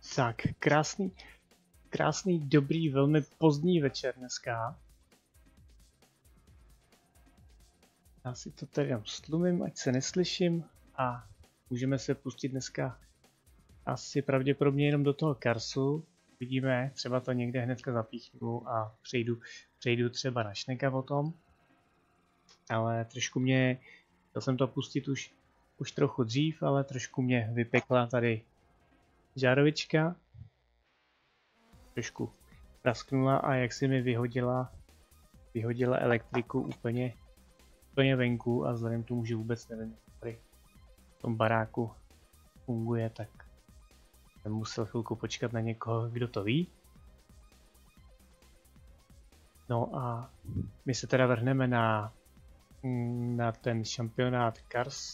Tak, krásný, dobrý, velmi pozdní večer dneska. Já si to tady jenom stlumím, ať se neslyším a můžeme se pustit dneska asi pravděpodobně jenom do toho Karsu. Vidíme, třeba to někde hnedka zapíchnu a přejdu třeba na Šneka o tom. Ale trošku chtěl jsem to pustit už trochu dřív, ale trošku mě vypekla tady žárovička. Trošku prasknula a jak si mi vyhodila elektriku úplně venku a vzhledem k tomu, že vůbec nevím, jak tady v tom baráku funguje, tak jsem musel chvilku počkat na někoho, kdo to ví. No a my se teda vrhneme na ten šampionát Cars,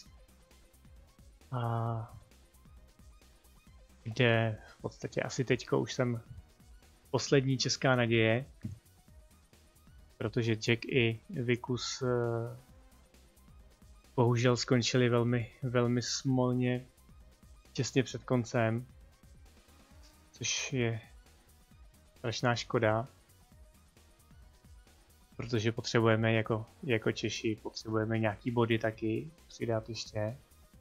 a kde v podstatě asi teďko už jsem poslední česká naděje, protože Jack i Vikus bohužel skončili velmi smolně těsně před koncem, což je strašná škoda, protože potřebujeme jako Češi, potřebujeme nějaký body taky přidat ještě.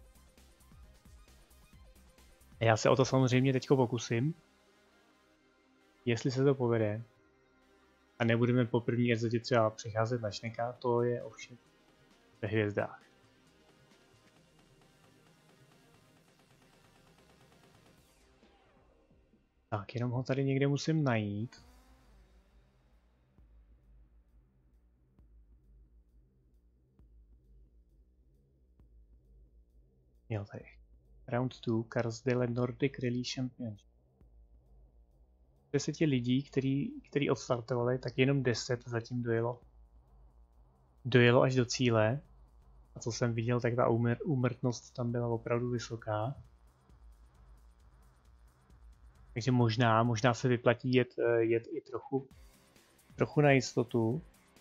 A já se o to samozřejmě teďko pokusím, jestli se to povede a nebudeme po první epizodě třeba přicházet na Šneka, to je ovšem ve hvězdách. Tak, jenom ho tady někde musím najít. Jo, tady. Round 2, Carsdale Nordic Rally Championship. 10 lidí, který odstartovali, tak jenom 10 zatím dojelo až do cíle. A co jsem viděl, tak ta úmrtnost tam byla opravdu vysoká. Takže možná se vyplatí jet i trochu na jistotu.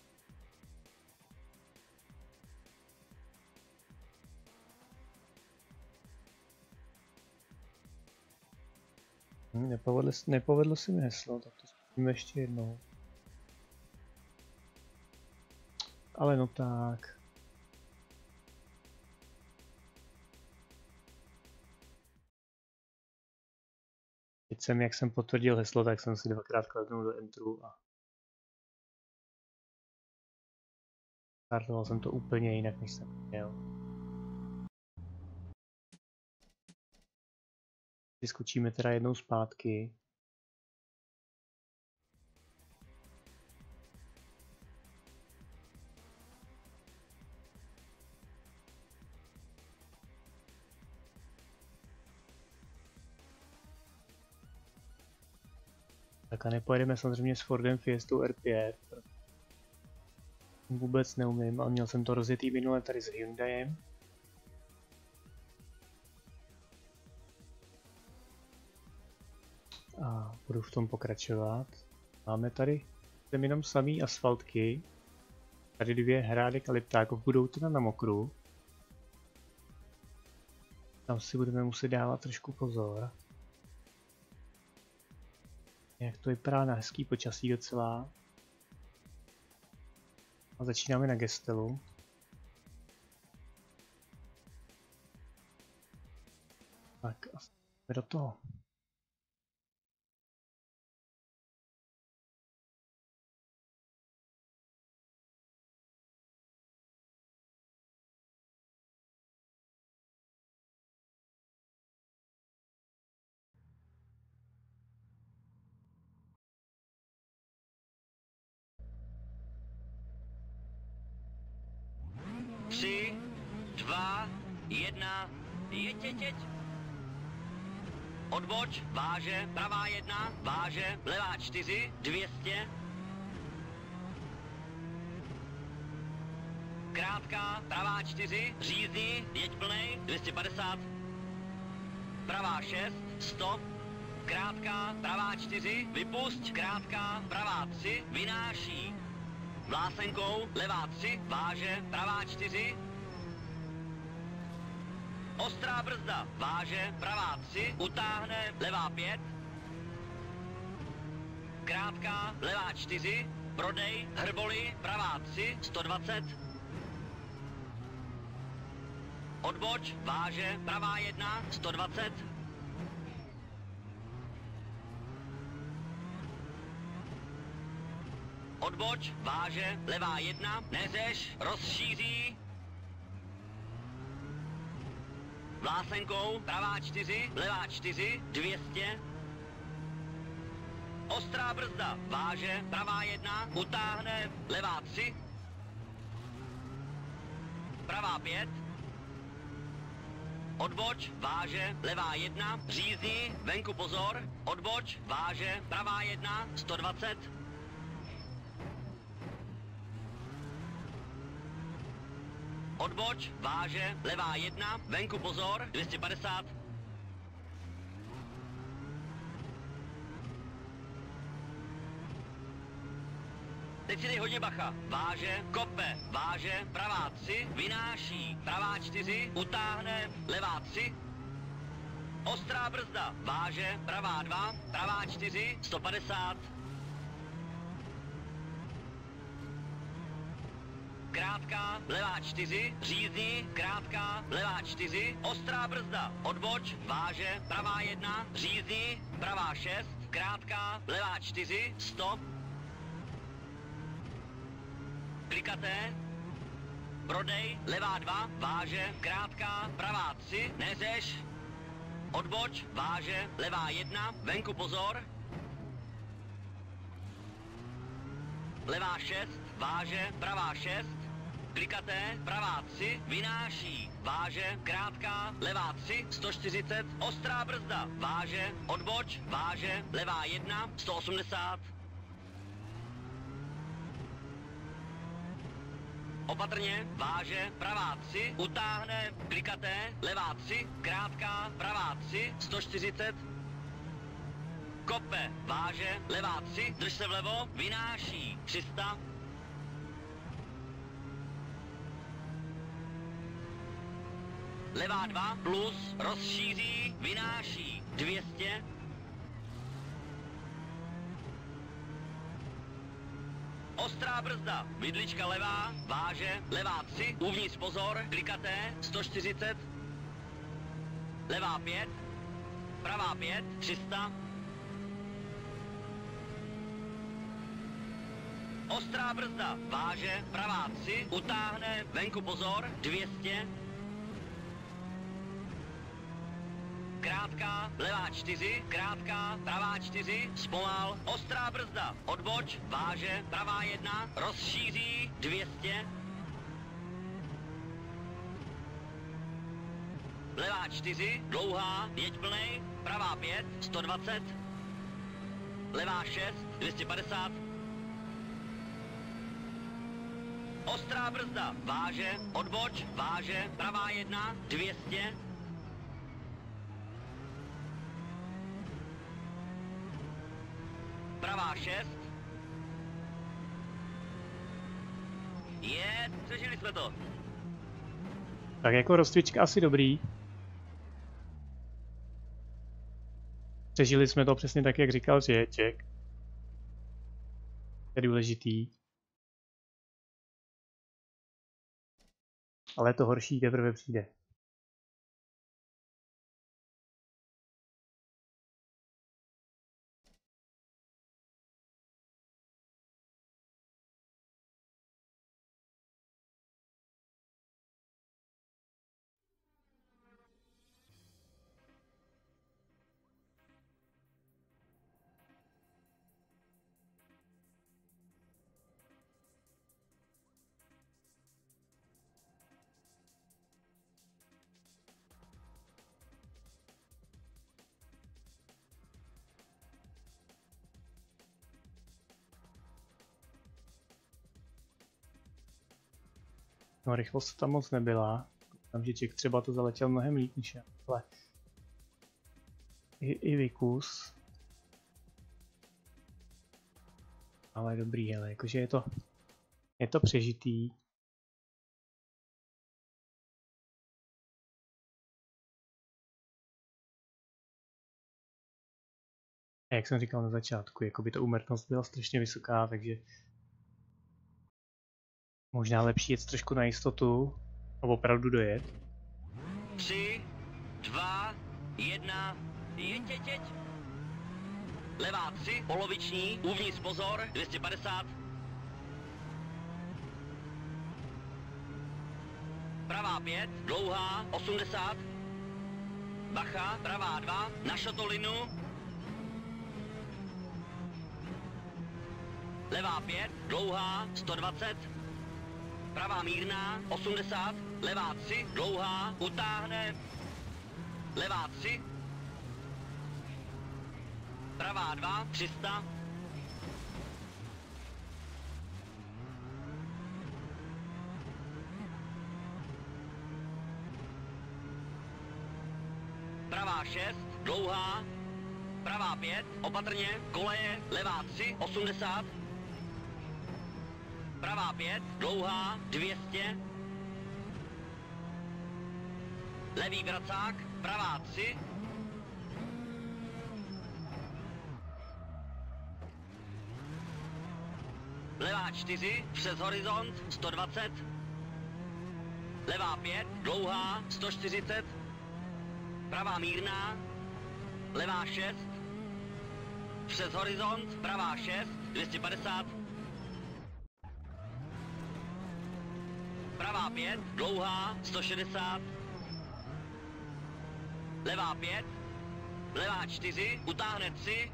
Nepovedlo se mi heslo, tak to zkusíme ještě jednou. Ale no tak. Teď jak jsem potvrdil heslo, tak jsem si dvakrát kliknul do Enteru a startoval jsem to úplně jinak, než jsem chtěl. Skočíme teda jednou zpátky. Tak a nepojedeme samozřejmě s Fordem Fiestou R5. Vůbec neumím, ale měl jsem to rozjetý minule tady s Hyundaiem. A budu v tom pokračovat. Máme tady jenom samý asfaltky. Tady 2 hrádek a liptákov budou teda na mokru. Tam si budeme muset dávat trošku pozor. Jak to vypadá na hezký počasí docela. A začínáme na Gestelu. Tak a do toho. Tři, 2, 1, jeď. Odboč, váže, pravá 1, váže, levá 4, 200. Krátká, pravá 4, řízní, jeď plnej, 250. Pravá 6, stop. Krátká, pravá 4, vypust. Krátká, pravá 3, vynáší. Vlásenkou, levá 3, váže, pravá 4. Ostrá brzda, váže, pravá 3, utáhne, levá 5. krátká, levá 4, prodej, hrboli, pravá 3, 120. Odboč, váže, pravá 1, 120. Odboč, váže, levá 1, neřeš, rozšíří. Vlásenkou, pravá 4, levá 4, 200. Ostrá brzda, váže, pravá 1, utáhne, levá 3. Pravá 5. Odboč, váže, levá 1, řízní, venku pozor. Odboč, váže, pravá 1, 120. Odboč, váže, levá 1, venku pozor, 250. Teď si dej hodně bacha. Váže, kope, váže, pravá 3, vynáší, pravá 4, utáhne, levá 3. Ostrá brzda, váže, pravá 2, pravá 4, 150. Krátká, levá 4, řízní, krátká, levá 4, ostrá brzda, odboč, váže, pravá 1, řízní, pravá 6, krátká, levá 4, 100. Klikaté, prodej, levá 2, váže, krátká, pravá 3, neřeš. Odboč, váže, levá 1, venku pozor. Levá 6, váže, pravá 6. Klikaté, pravá 3, vynáší, váže, krátká, levá 3, 140, ostrá brzda, váže, odboč, váže, levá 1, 180. Opatrně, váže, pravá 3, utáhne, klikaté, levá 3, krátká, pravá 3, 140. Kope, váže, levá 3, drž se vlevo, vynáší, 300. Levá 2, plus, rozšíří, vynáší, 200. Ostrá brzda, vidlička levá, váže, levá 3, uvnitř pozor, klikaté, 140. Levá 5, pravá 5, 300. Ostrá brzda, váže, pravá 3, utáhne, venku pozor, 200. Krátká, levá 4, krátká, pravá 4, zpomal, ostrá brzda, odboč, váže, pravá 1, rozšíří, 200. Levá 4, dlouhá, jeď plnej, pravá 5, 120. Levá 6, 250. Ostrá brzda, váže, odboč, váže, pravá 1, 200. Pravá 6. Přežili jsme to. Tak jako rozcvička asi dobrý. Přežili jsme to přesně tak, jak říkal Řeček. To je důležitý. Ale to horší teprve přijde. No, rychlost tam moc nebyla. Tam, že Ček třeba to zaletěl mnohem líp než já. Ale i Vikus. Ale dobrý, ale jakože je to přežitý. A jak jsem říkal na začátku, jako by ta úmrtnost byla strašně vysoká, takže možná lepší jet trošku na jistotu a opravdu dojet. 3, 2, 1, jeď. Levá 3, poloviční, uvnitř pozor, 250. Pravá 5, dlouhá, 80. Bacha, pravá 2, na šotolinu. Levá 5, dlouhá, 120. Pravá mírná, 80. Levá 3, dlouhá, utáhne. Levá 3. Pravá 2, 300. Pravá 6, dlouhá. Pravá 5, opatrně, koleje, levá 3, 80. Pravá 5, dlouhá, 200. Levý vracák, pravá 3. Levá 4, přes horizont, 120. Levá 5, dlouhá, 140. Pravá mírná. Levá 6. Přes horizont, pravá 6, 250. Pravá 5, dlouhá, 160. Levá 5. Levá 4, utáhne 3.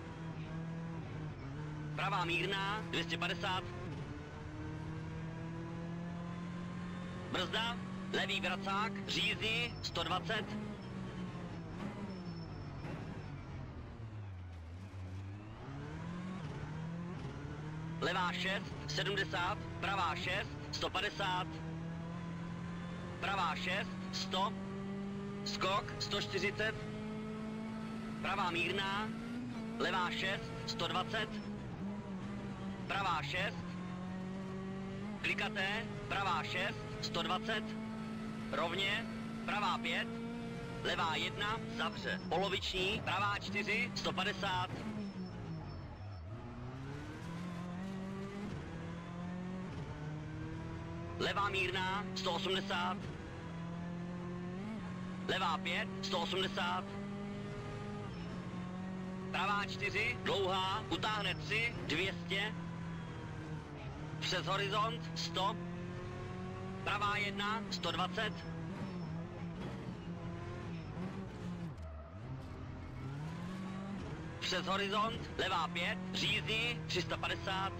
Pravá mírná, 250. Brzda, levý vracák, řízní, 120. Levá 6, 70, pravá 6, 150. Pravá 6, 100. Skok, 140. Pravá mírná. Levá 6, 120. Pravá 6. Klikaté, pravá 6, 120. Rovně, pravá 5. Levá 1, zavře. Poloviční, pravá 4, 150. Levá mírná, 180. Levá 5, 180. Pravá 4, dlouhá, utáhne 3, 200. Přes horizont, 100. Pravá 1, 120. Přes horizont, levá 5, řízní, 350.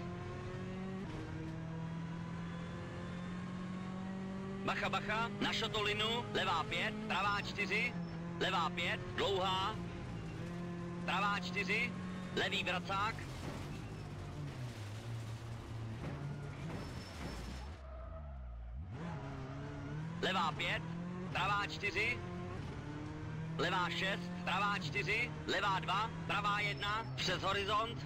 Bacha, bacha, na šotolinu, levá 5, pravá 4, levá 5, dlouhá, pravá 4, levý vracák. Levá 5, pravá 4, levá 6, pravá 4, levá 2, pravá 1, přes horizont.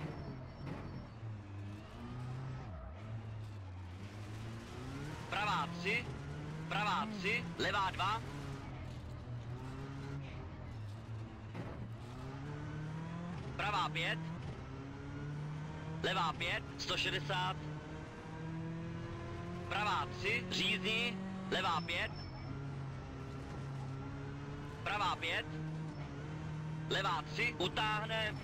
Pravá 3, pravá 3, levá 2. Pravá 5. Levá 5, 160. Pravá 3, řízní, levá 5. Pravá 5. Levá 3, utáhne.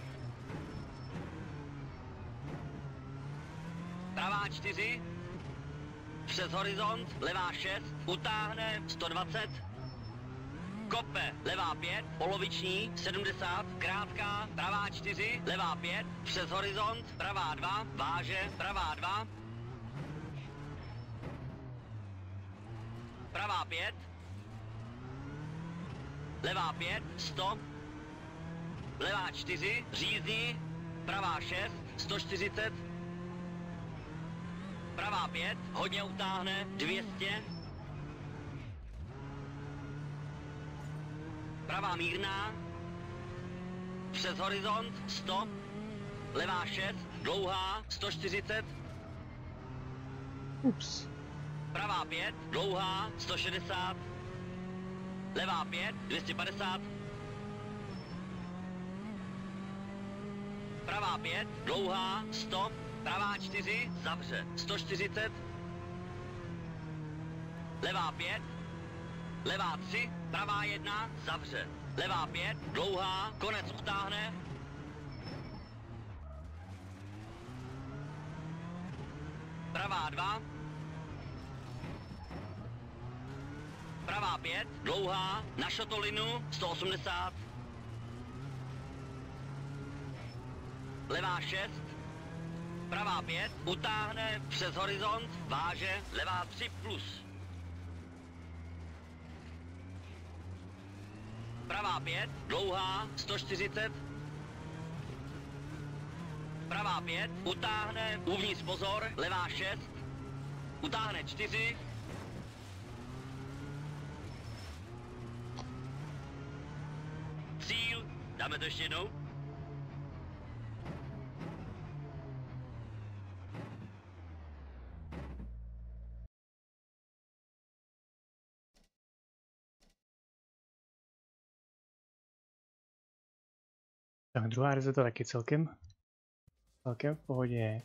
Pravá 4. Přes horizont, levá 6, utáhne, 120. Kope, levá 5, poloviční, 70, krátká, pravá 4, levá 5, přes horizont, pravá 2, váže, pravá 2. Pravá 5. Levá 5, 100. Levá 4, řízní, pravá 6, 140. Pravá 5, hodně utáhne, 200. Pravá mírná. Přes horizont, 100. Levá 6, dlouhá, 140. Ups. Pravá 5, dlouhá, 160. Levá 5, 250. pravá 5, dlouhá, stop, pravá 4, zavře, 140, levá 5, levá 3, pravá 1, zavře, levá 5, dlouhá, konec utáhne, pravá 2, pravá 5, dlouhá, na šotolinu, 180, levá 6, pravá 5, utáhne přes horizont, váže, levá 3 plus. Pravá 5, dlouhá, 140, pravá 5, utáhne, uvnitř pozor, levá 6, utáhne 4, cíl, dáme to ještě jednou. Tak druhá rezeta taky celkem v pohodě.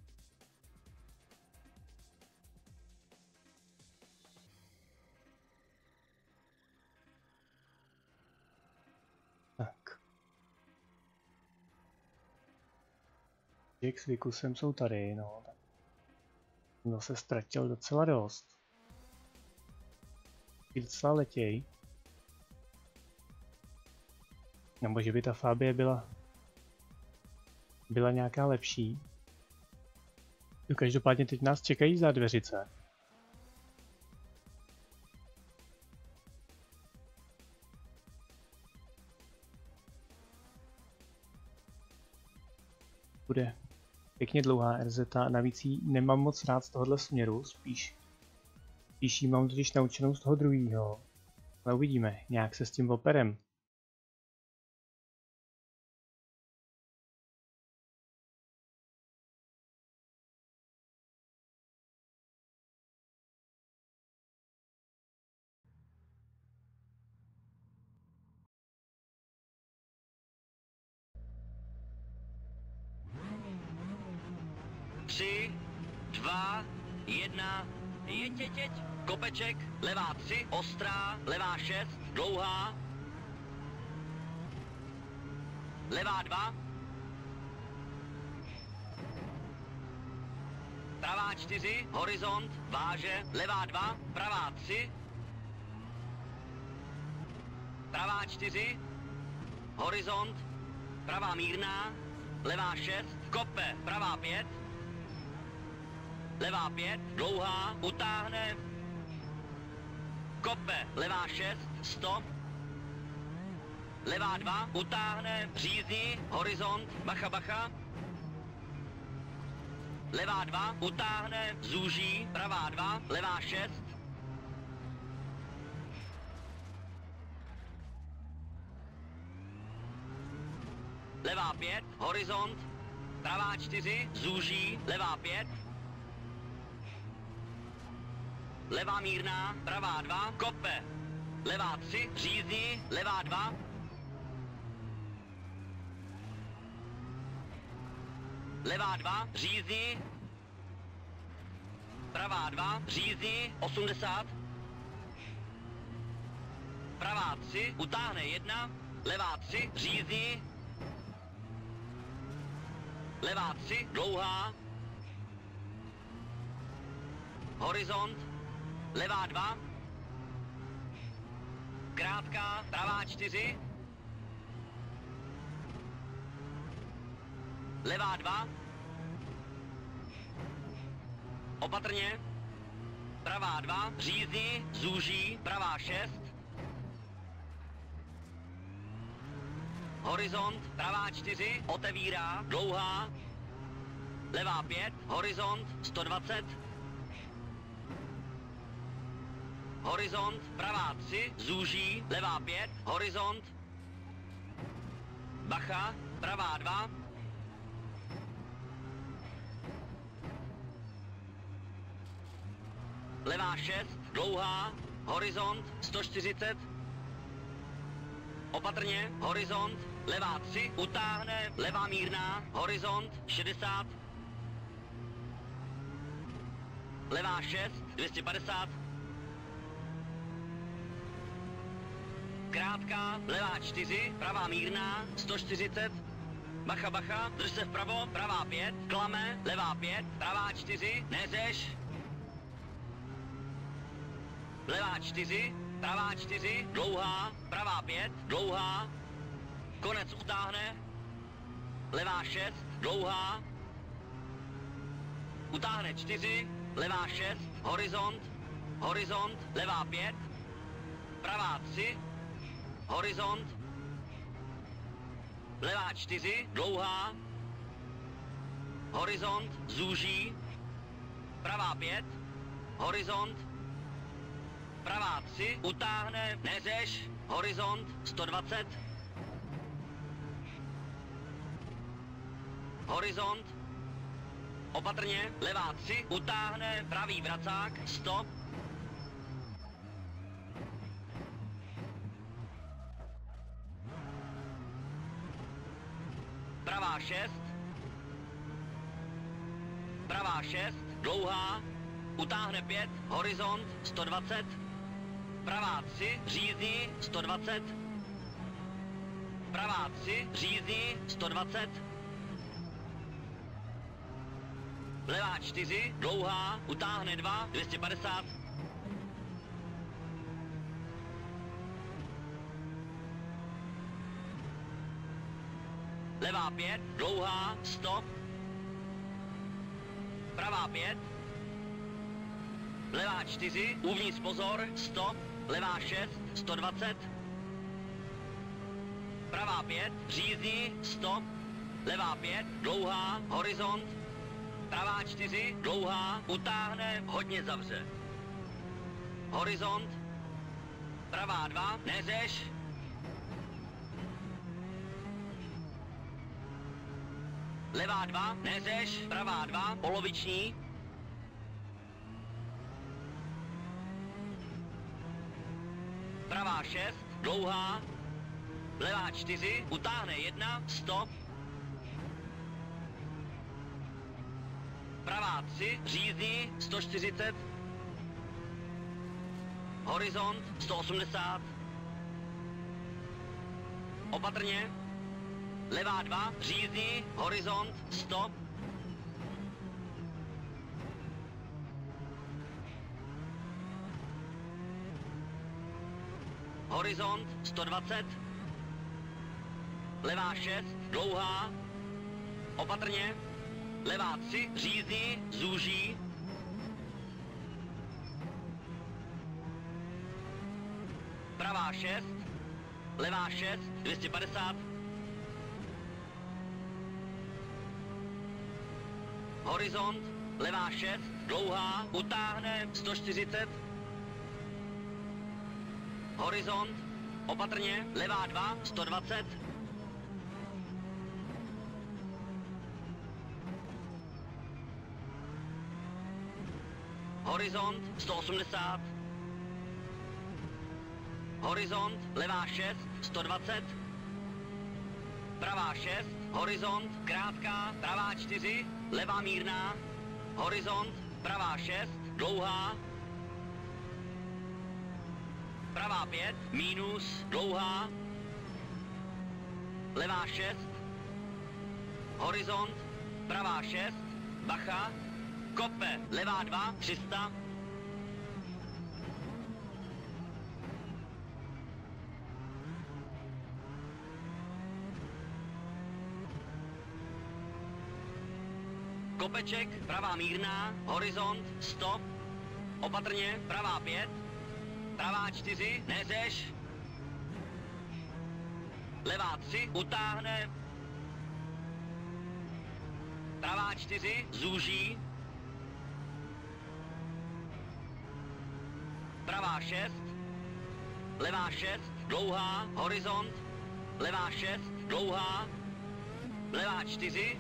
Tak. S Vikusem jsou tady, no. No se ztratil docela dost. Docela letěj. Nebo že by ta Fabie byla nějaká lepší. No, každopádně teď nás čekají za dveřice. Bude pěkně dlouhá RZ, navíc ji nemám moc rád z tohohle směru, spíš ji mám totiž naučenou z toho druhého. Ale uvidíme, nějak se s tím operem. Tři, 2, 1, jeď. Kopeček, levá 3, ostrá, levá 6, dlouhá, levá 2, pravá 4, horizont, váže, levá 2, pravá 3, pravá 4, horizont, pravá mírná, levá 6, kope, pravá 5, levá 5, dlouhá, utáhne, kope, levá 6, stop, levá 2, utáhne, řízní, horizont, bacha, levá 2, utáhne, zúží, pravá 2, levá 6, levá 5, horizont, pravá 4, zúží, levá 5, levá mírná, pravá 2, kope, levá 3, řízní, levá 2, levá 2, řízní, pravá 2, řízní, 80, pravá 3, utáhne 1, levá 3, řízní, levá 3, dlouhá, horizont, levá 2, krátká, pravá 4, levá 2, opatrně, pravá 2, řízní, zúží, pravá 6, horizont, pravá 4, otevírá, dlouhá, levá 5, horizont, 120, horizont, pravá 3, zúží, levá 5, horizont, bacha, pravá 2, levá 6, dlouhá, horizont, 140, opatrně, horizont, levá 3, utáhne, levá mírná, horizont 60, levá 6, 250, krátká, levá 4, pravá mírná, 140, bacha, bacha, drž se vpravo, pravá 5, klame, levá 5, pravá 4, nezeš, levá 4, pravá 4, dlouhá, pravá 5, dlouhá, konec utáhne, levá 6, dlouhá, utáhne 4, levá 6, horizont, horizont, levá 5, pravá 3, horizont, levá 4, dlouhá, horizont, zúží, pravá 5, horizont, pravá 3, utáhne, nezeš, horizont, 120, horizont, opatrně, levá 3, utáhne, pravý vracák, 100, pravá 6, pravá 6, dlouhá, utáhne 5, horizont, 120, pravá 3, řízní, 120, pravá 3, řízní, 120, levá 4, dlouhá, utáhne 2, 250, levá 5, dlouhá, 100, pravá 5, levá 4, uvnitř pozor, 100, levá 6, 120, pravá 5, řízní, 100, levá 5, dlouhá, horizont, pravá 4, dlouhá, utáhne, hodně zavře, horizont, pravá 2, nezeš, levá 2, nezeš, pravá 2, poloviční, pravá 6, dlouhá, levá 4, utáhne 1, 100, pravá 3, řízní, 140, horizont, 180, opatrně, levá 2, řízní, horizont, 100, horizont, 120, levá 6, dlouhá, opatrně, levá 3, řízní, zúží, pravá 6, levá 6, 250, horizont, levá 6, dlouhá, utáhne, 140, horizont, opatrně, levá 2, 120, horizont, 180, horizont, levá 6, 120, pravá 6, horizont, krátká, pravá 4, levá mírná, horizont, pravá 6, dlouhá, pravá 5, mínus, dlouhá, levá 6, horizont, pravá 6, bacha, kope, levá 2, 300, kopeček, pravá mírná, horizont, 100, opatrně, pravá 5, pravá 4, nezeš, levá 3, utáhne, pravá 4, zúží, pravá 6, levá 6, dlouhá, horizont, levá 6, dlouhá, levá 4,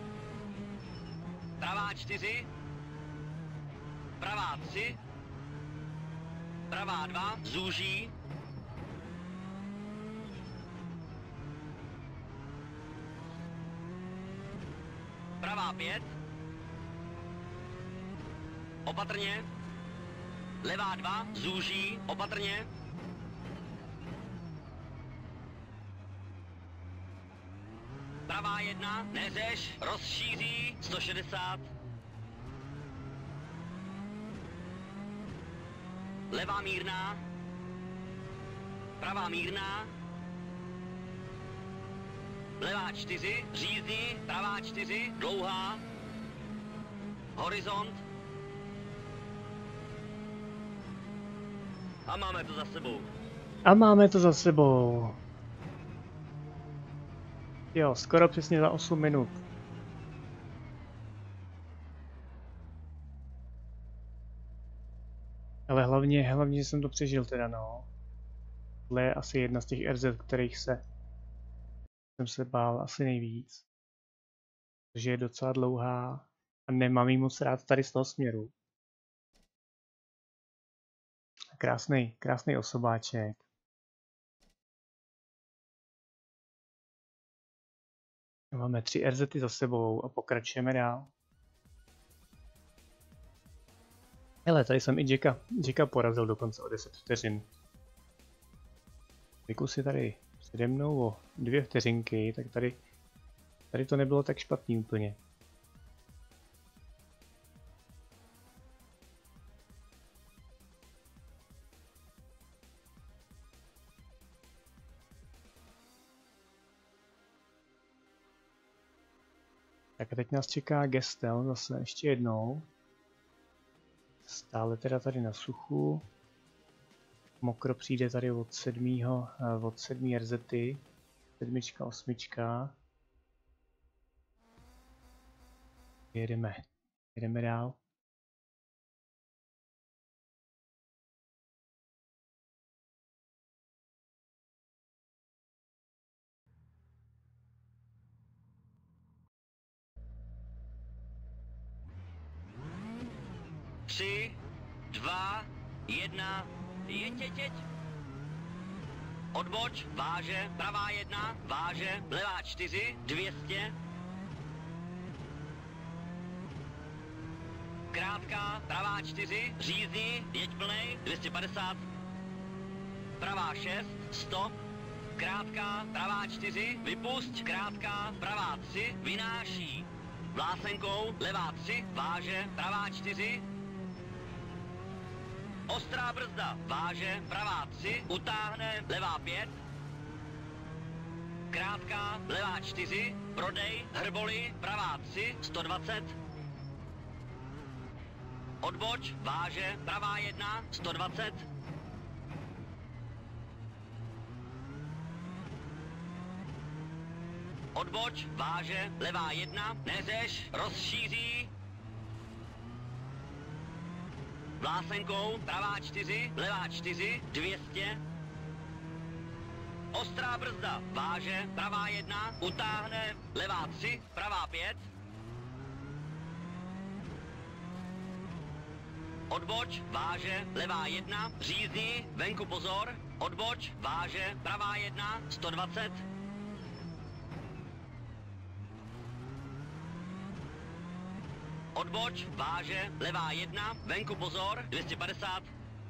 pravá 4, pravá 3, pravá 2, zúží, pravá 5. Opatrně. Levá 2, zúží, opatrně. Pravá 1, neřeš, rozšíří, 160. Levá mírná. Pravá mírná. Levá 4, řízní, pravá 4, dlouhá. Horizont. A máme to za sebou. A máme to za sebou. Jo, skoro přesně za 8 minut. Ale hlavně, že jsem to přežil teda, no. Tohle je asi jedna z těch RZ, kterých jsem se bál asi nejvíc. Protože je docela dlouhá a nemám jí moc rád tady z toho směru. Krásný osobáček. Máme 3 RZty za sebou a pokračujeme dál. Hele, tady jsem i Jacka porazil dokonce o 10 vteřin. Vykus je tady přede mnou o 2 vteřinky, tak tady to nebylo tak špatný úplně. Tak a teď nás čeká Gestel zase ještě jednou. Stále teda tady na suchu. Mokro přijde tady od 7. RZty. 7, 8. Jedeme dál. Tři, 2, 1, jeď. Odboč, váže, pravá 1, váže, levá 4, 200. Krátká, pravá 4, řízní, jeď plnej, 250. Pravá 6, stop. Krátká, pravá 4, vypusť, krátká, pravá 3, vynáší. Vlásenkou, levá 3, váže, pravá 4. Ostrá brzda, váže, pravá 3, utáhne, levá 5. Krátká, levá 4, prodej, hrboli, pravá 3, 120. Odboč, váže, pravá 1, 120. Odboč, váže, levá 1, neřeš, rozšíří. Vlásenkou, pravá 4, levá 4, 200. Ostrá brzda, váže, pravá 1, utáhne, levá 3, pravá 5. Odboč, váže, levá 1, řízní, venku pozor. Odboč, váže, pravá 1, 120. Odboč, váže, levá 1, venku pozor, 250.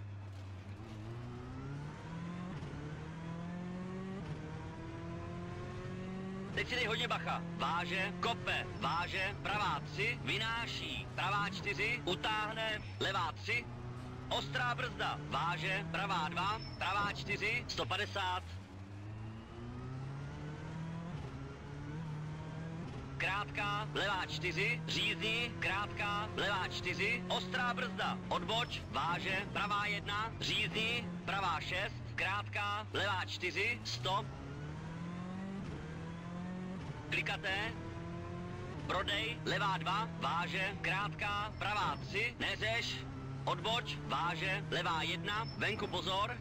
Teď si dej hodně bacha. Váže, kope, váže, pravá 3, vynáší, pravá 4, utáhne, levá 3. Ostrá brzda, váže, pravá 2, pravá 4, 150. Krátká, levá 4, řízní, krátká, levá 4, ostrá brzda, odboč, váže, pravá 1, řízní, pravá 6, krátká, levá 4, stop. Klikaté, prodej, levá 2, váže, krátká, pravá 3, neřeš, odboč, váže, levá 1, venku pozor.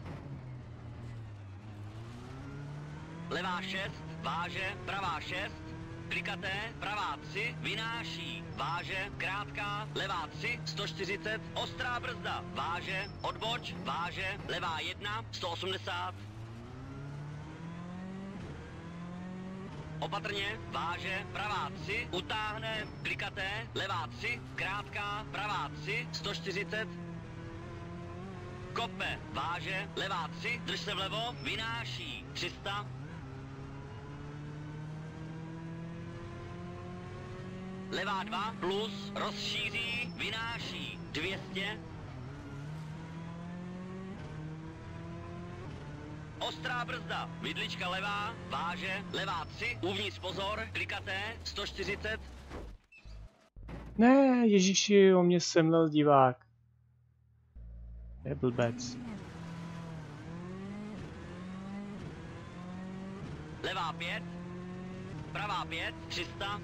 Levá 6, váže, pravá 6. Klikaté, pravá 3, vynáší, váže, krátká, levá 3, 140, ostrá brzda, váže, odboč, váže, levá 1, 180. opatrně, váže, pravá 3, utáhne, klikaté, levá 3, krátká, pravá 3, 140, kope, váže, levá 3, drž se vlevo, vynáší, 300, levá 2, plus, rozšíří, vynáší, 200, ostrá brzda, vidlička levá, váže, levá 3, uvnitř pozor, klikaté, 140. Ne, ježiši, o mě semlel divák. Je blbec. Levá 5, pravá 5, 300.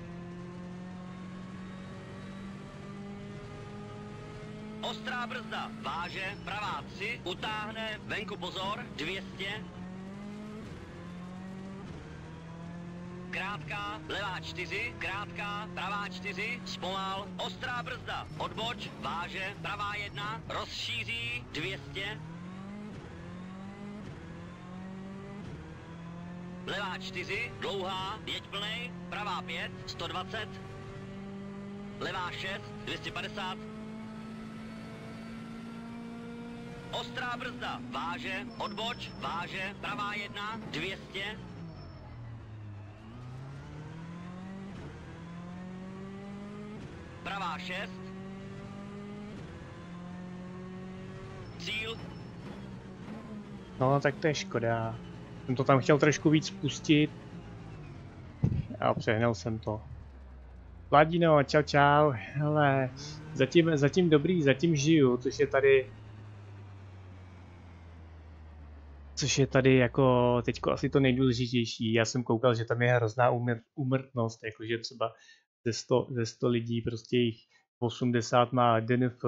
Ostrá brzda, váže, pravá 3, utáhne, venku pozor, 200. Krátká, levá 4, krátká, pravá 4, zpomal, ostrá brzda, odboč, váže, pravá 1, rozšíří, 200. Levá 4, dlouhá, jeď plnej, pravá 5, 120. Levá 6, 250. Ostrá brzda, váže, odboč, váže, pravá 1, 200. Pravá 6. Cíl. No, tak to je škoda. Jsem to tam chtěl trošku víc spustit. A přehnal jsem to. Vladino, čau čau. Hele, zatím dobrý, zatím žiju, což je tady jako teďko asi to nejdůležitější. Já jsem koukal, že tam je hrozná úmrtnost, jakože třeba ze 100 lidí prostě jich 80 má DNF.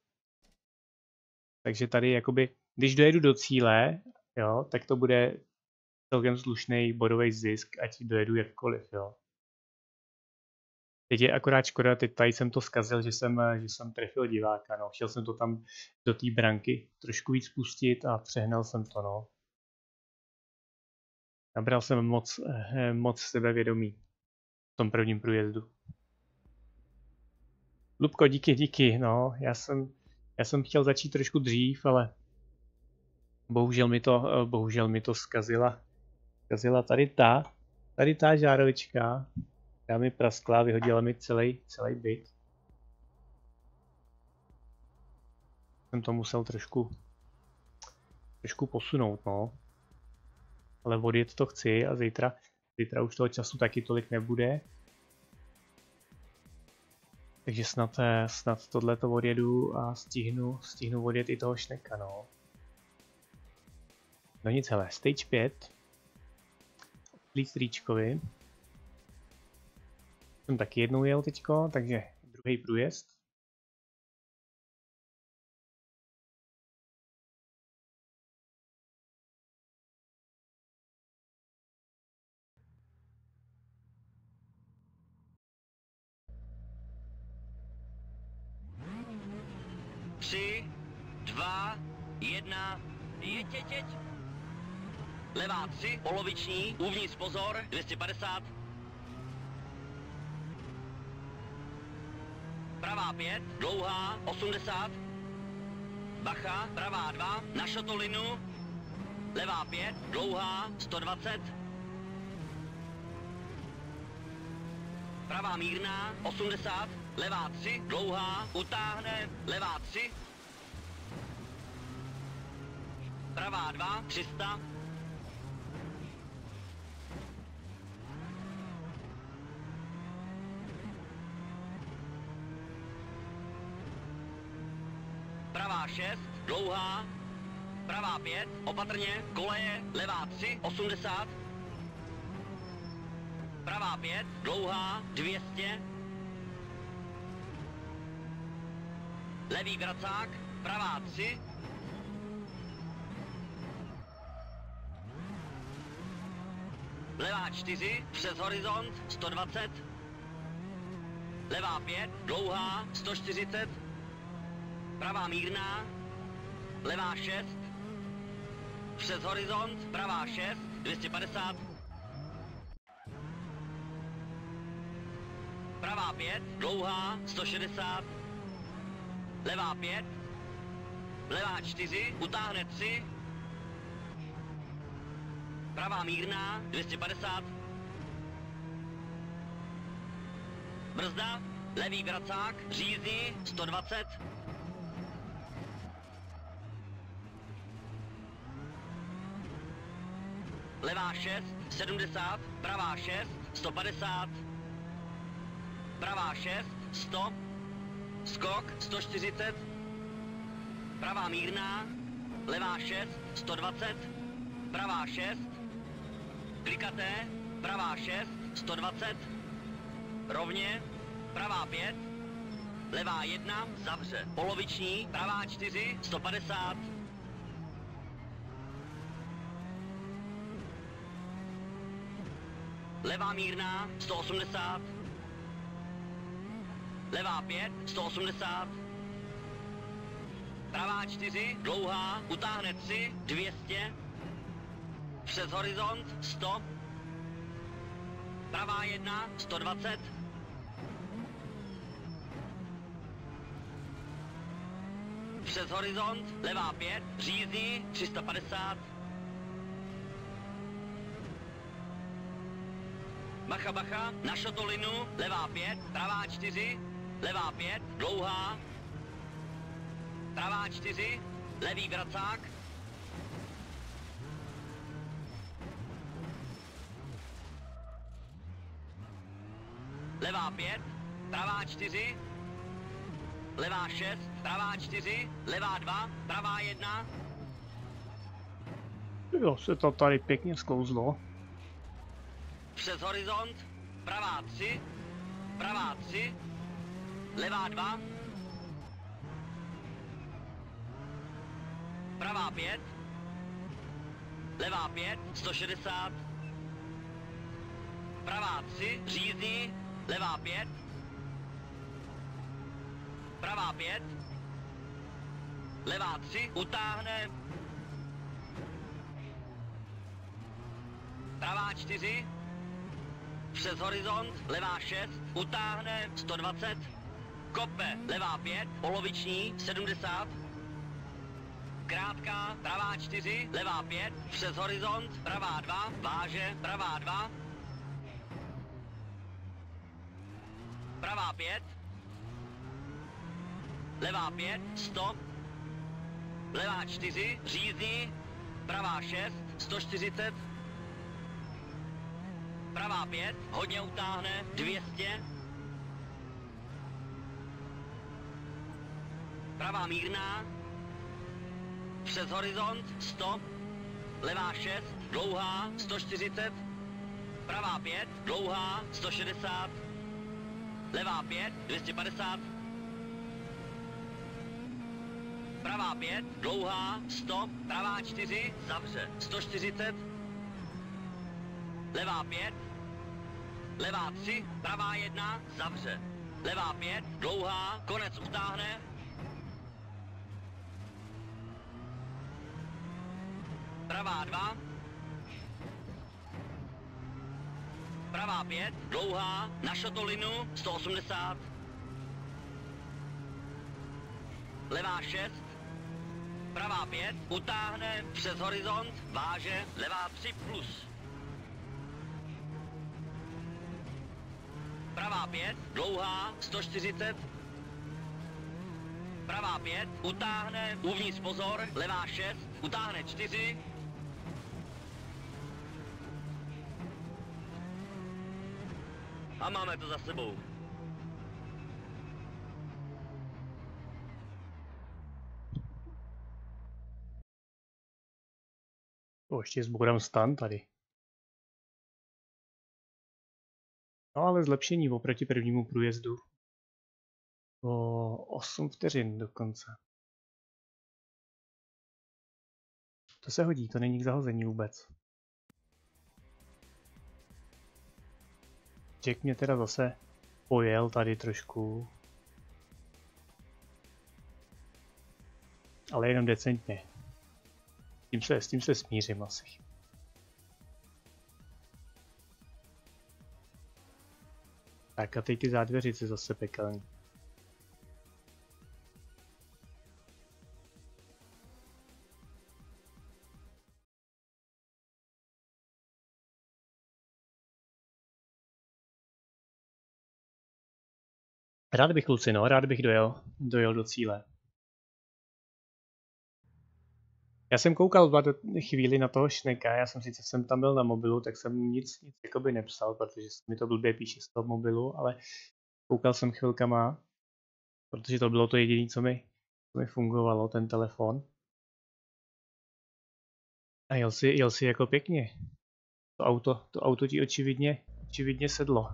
Takže tady jakoby, když dojedu do cíle, jo, tak to bude celkem slušný bodový zisk, ať dojedu jakkoliv, jo. Teď je akorát škoda, teď tady jsem to zkazil, že jsem trefil diváka, no. Chtěl jsem to tam do té branky trošku víc pustit a přehnal jsem to, no. Nabral jsem moc sebevědomí v tom prvním průjezdu. Lubko, díky, no, já jsem chtěl začít trošku dřív, ale bohužel mi to zkazila tady ta žárovička, která mi praskla, vyhodila mi celý byt. Jsem to musel trošku posunout, no. Ale odjet to chci a zítra už toho času taky tolik nebude. Takže snad tohleto odjedu a stihnu odjet i toho šneka, no. No nic, hele, stage 5. Lístříčkovi. Jsem taky jednou jel teďko, takže druhý průjezd. Tři, 2, 1, jeď. Levá 3, poloviční, uvnitř pozor, 250. Pravá 5, dlouhá, 80. Bacha, pravá 2, na šotolinu. Levá 5, dlouhá, 120. Pravá mírná, 80. Levá 3, dlouhá, utáhne. Levá 3. Pravá 2, 300. Pravá 6, dlouhá. Pravá 5, opatrně, koleje, levá 3, 80. Pravá 5, dlouhá, 200. Levý vracák, pravá 3. Levá 4, přes horizont, 120. Levá 5, dlouhá, 140. Pravá mírná, levá 6. Přes horizont, pravá 6, 250. pravá 5, dlouhá 160, levá 5, levá 4, utáhne 3, pravá mírná 250, brzda, levý vracák, řízní 120, levá 6, 70, pravá 6, 150, pravá 6, 100, skok 140, pravá mírná, levá 6, 120, pravá 6, klikaté, pravá 6, 120, rovně, pravá 5, levá 1, zavře, poloviční, pravá 4, 150, levá mírná, 180, levá 5, 180, pravá 4, dlouhá, utáhne 3, 200, přes horizont, 100, pravá 1, 120, přes horizont, levá 5, řízní, 350, bacha, bacha, na šotolinu, levá 5, pravá 4, levá 5, dlouhá, pravá 4, levý vracák, levá 5, pravá 4, levá 6, pravá 4, levá 2, pravá 1. Jo, se to tady pěkně sklouzlo. Přes horizont, pravá 3, pravá 3, levá 2, pravá 5, levá 5, 160, pravá 3, řízní, levá 5, pravá 5, levá 3, utáhne, pravá 4, přes horizont, levá 6, utáhne 120, kope, levá 5, poloviční 70, krátká, pravá 4, levá 5, přes horizont, pravá 2, váže, pravá 2, pravá 5, levá 5, 100, levá 4, řízní, pravá 6, 140, pravá 5, hodně utáhne, 200, pravá mírná, přes horizont, 100, levá 6, dlouhá, 140, pravá 5, dlouhá, 160, levá 5, 250, pravá 5, dlouhá, 100, pravá 4, zavře, 140, levá 5, levá 3, pravá 1, zavře, levá 5, dlouhá, konec utáhne, pravá 2, pravá 5, dlouhá, na šotolinu, 180, levá 6, pravá 5, utáhne, přes horizont, váže, levá 3 plus. Pravá 5, dlouhá, 140, pravá 5, utáhne, uvnitř pozor, levá 6, utáhne 4, a máme to za sebou. To ještě zbourám stan tady. No ale zlepšení oproti prvnímu průjezdu. O 8 vteřin dokonce. To se hodí, to není k zahození vůbec. Jack mě teda zase pojel tady trošku. Ale jenom decentně. S tím se smířím asi. Tak a teď ty zádveřice zase pekelní. Rád bych, kluci, no, rád bych dojel do cíle. Já jsem koukal chvíli na toho Šneka, já jsem sice jsem tam byl na mobilu, tak jsem nic jakoby nepsal, protože mi to blbě píše z toho mobilu, ale koukal jsem chvilkama, protože to bylo to jediné, co mi fungovalo, ten telefon. A jel si jako pěkně. To auto ti očividně sedlo.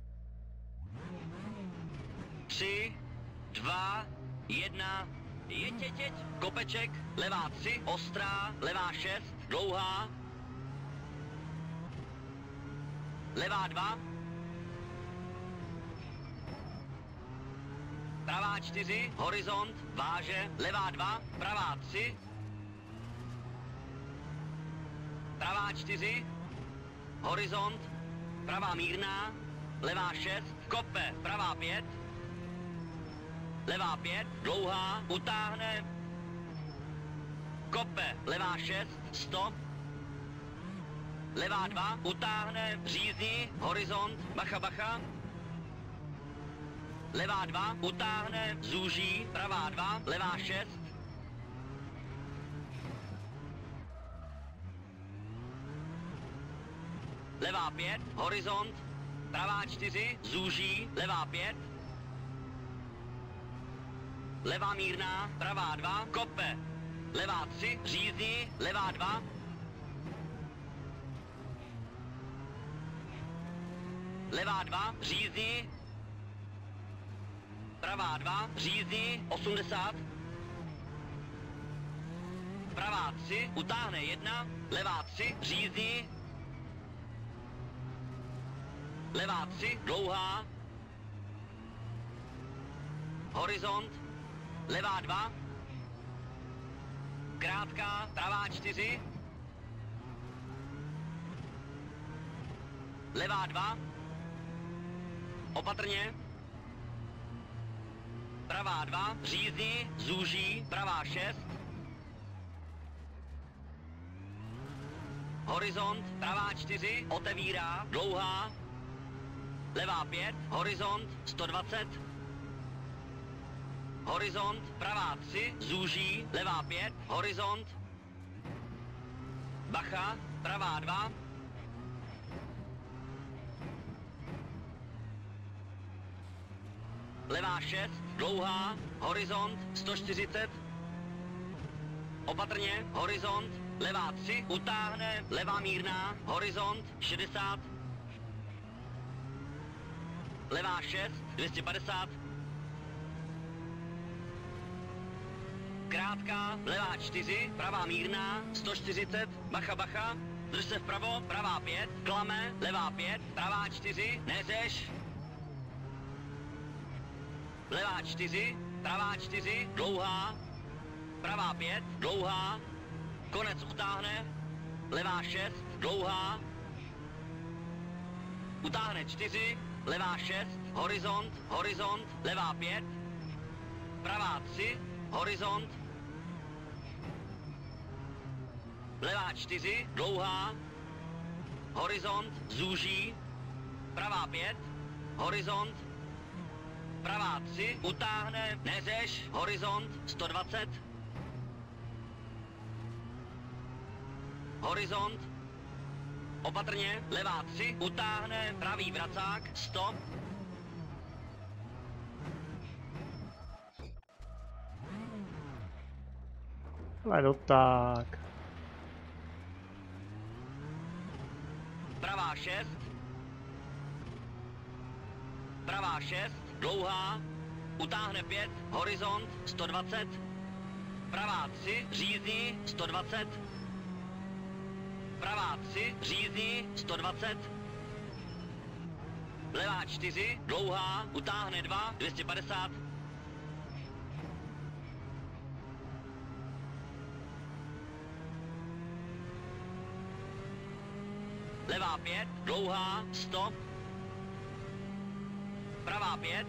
3, 2, 1, jeď. Kopeček, levá 3, ostrá, levá 6, dlouhá. Levá 2. Pravá 4, horizont, váže, levá 2, pravá 3. Pravá 4, horizont, pravá mírná, levá 6, kope, pravá 5. Levá 5, dlouhá, utáhne. Kope, levá 6, stop. Levá 2, utáhne, řízí, horizont, bacha. Levá 2, utáhne, zúží, pravá 2, levá 6. Levá 5, horizont, pravá 4, zúží, levá 5. Levá mírná, pravá 2, kope. Levá 3, řízí, levá 2. Levá 2, řízí. Pravá 2, řízí, 80. Pravá 3, utáhne 1. Levá 3, řízí. Levá 3, dlouhá. Horizont. Levá 2. Krátká, pravá 4. Levá 2. Opatrně. Pravá 2, řízí, zúží, pravá 6. Horizont, pravá 4, otevírá, dlouhá. Levá 5, horizont, 120. Horizont, pravá 3, zúží, levá 5, horizont. Bacha, pravá 2. Levá 6, dlouhá, horizont, 140. Opatrně, horizont, levá 3, utáhne, levá mírná, horizont, 60. Levá 6, 250. Krátká, levá 4, pravá mírná, 140, bacha, drž se vpravo, pravá 5, klame, levá 5, pravá 4, neřeš. Levá 4, pravá 4, dlouhá, pravá 5, dlouhá, konec utáhne, levá 6, dlouhá, utáhne 4, levá 6, horizont, levá 5, pravá 3, horizont, levá 4, dlouhá, horizont, zúží, pravá 5, horizont, pravá 3, utáhne, neřeš, horizont, 120. Horizont, opatrně, levá 3, utáhne, pravý vracák, stop. Ale doták. Pravá 6. Pravá 6, dlouhá, utáhne 5, horizont, 120. Pravá 3, řízí, 120. Pravá 3, řízí, 120. Levá 4, dlouhá, utáhne 2, 250. Levá 5, dlouhá, stop. pravá 5,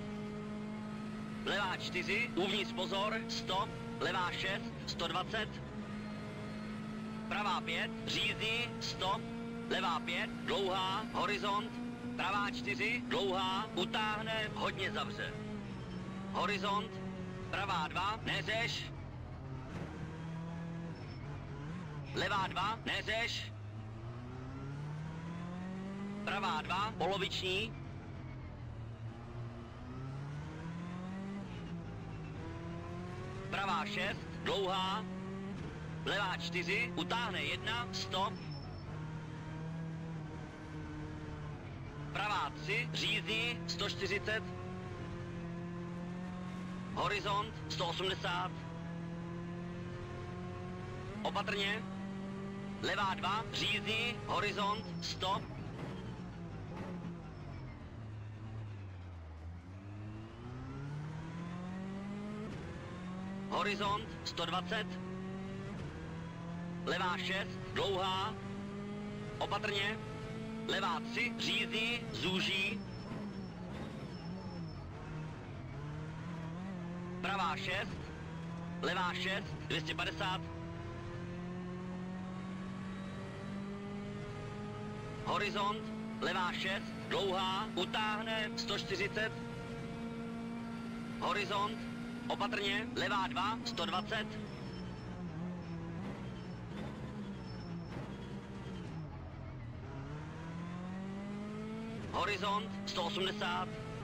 levá 4, uvnitř pozor, stop, levá 6, 120, pravá 5, řízdí, stop, levá 5, dlouhá, horizont, pravá 4, dlouhá, utáhne, hodně zavře. Horizont, pravá 2, neřeš, levá 2, neřeš, pravá 2, poloviční, pravá 6, dlouhá, levá 4, utáhne 1, stop, pravá 3, řízdí, 140, horizont, 180, opatrně, levá 2, řízdí, horizont, stop, horizont, 120, levá 6, dlouhá, opatrně, levá 3, řízdí, zúží, pravá 6, levá 6, 250, horizont, levá 6, dlouhá, utáhne, 140, horizont, opatrně, levá 2, 120, horizont, 180,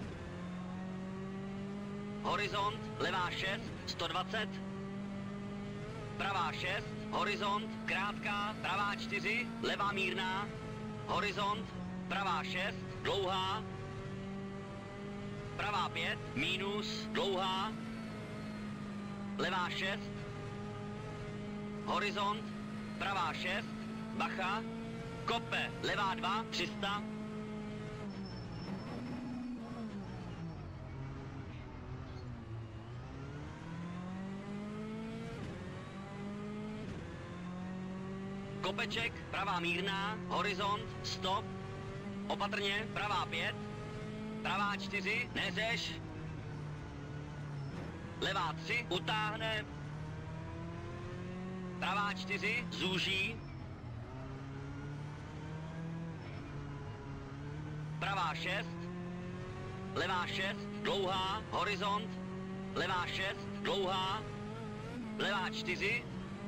horizont, levá 6, 120, pravá 6, horizont, krátká, pravá 4, levá mírná, horizont, pravá 6, dlouhá, pravá 5, mínus, dlouhá, levá 6, horizont, pravá 6, bacha, kope, levá 2, 300, kopeček, pravá mírná, horizont, stop, opatrně, pravá 5, pravá 4, neřeš, levá 3, utáhne, pravá 4, zúží, pravá 6, levá 6, dlouhá, horizont, levá 6, dlouhá, levá 4,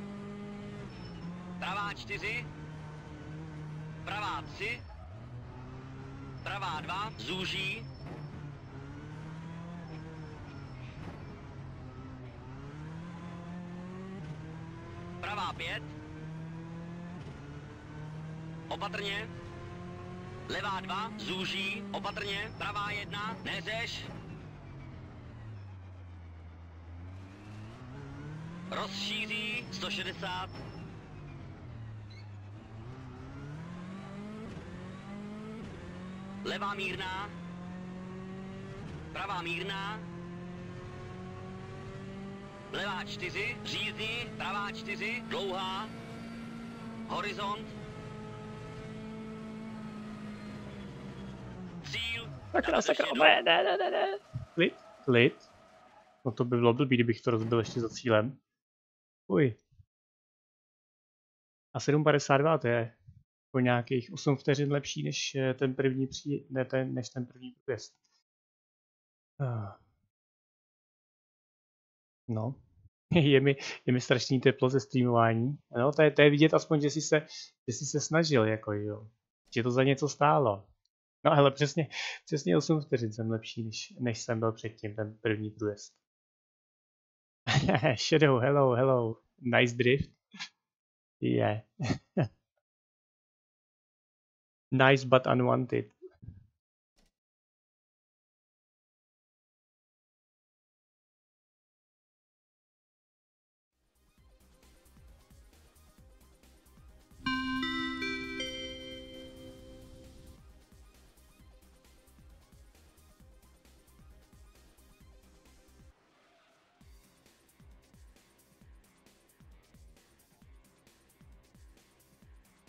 pravá 4, pravá 3, pravá 2, zúží, pravá 5, opatrně, levá 2, zúží, opatrně, pravá 1, neřeš, rozšíří, 160, levá mírná, pravá mírná, levá 4, řízdí, pravá 4, dlouhá, horizont, cíl, Sakra, ne. Klid. No to by bylo blbý, kdybych to rozbil ještě za cílem. Uj. A 7,52 to je po nějakých 8 vteřin lepší než ten první než ten první průjezd. No. Je mi strašný teplo ze streamování. No, to je vidět aspoň, že jsi se snažil, jako jo. Že to za něco stálo. No ale přesně 8 vteřin jsem lepší, než jsem byl předtím, ten první průjezd. Shadow, hello. Nice drift. Yeah. Nice but unwanted.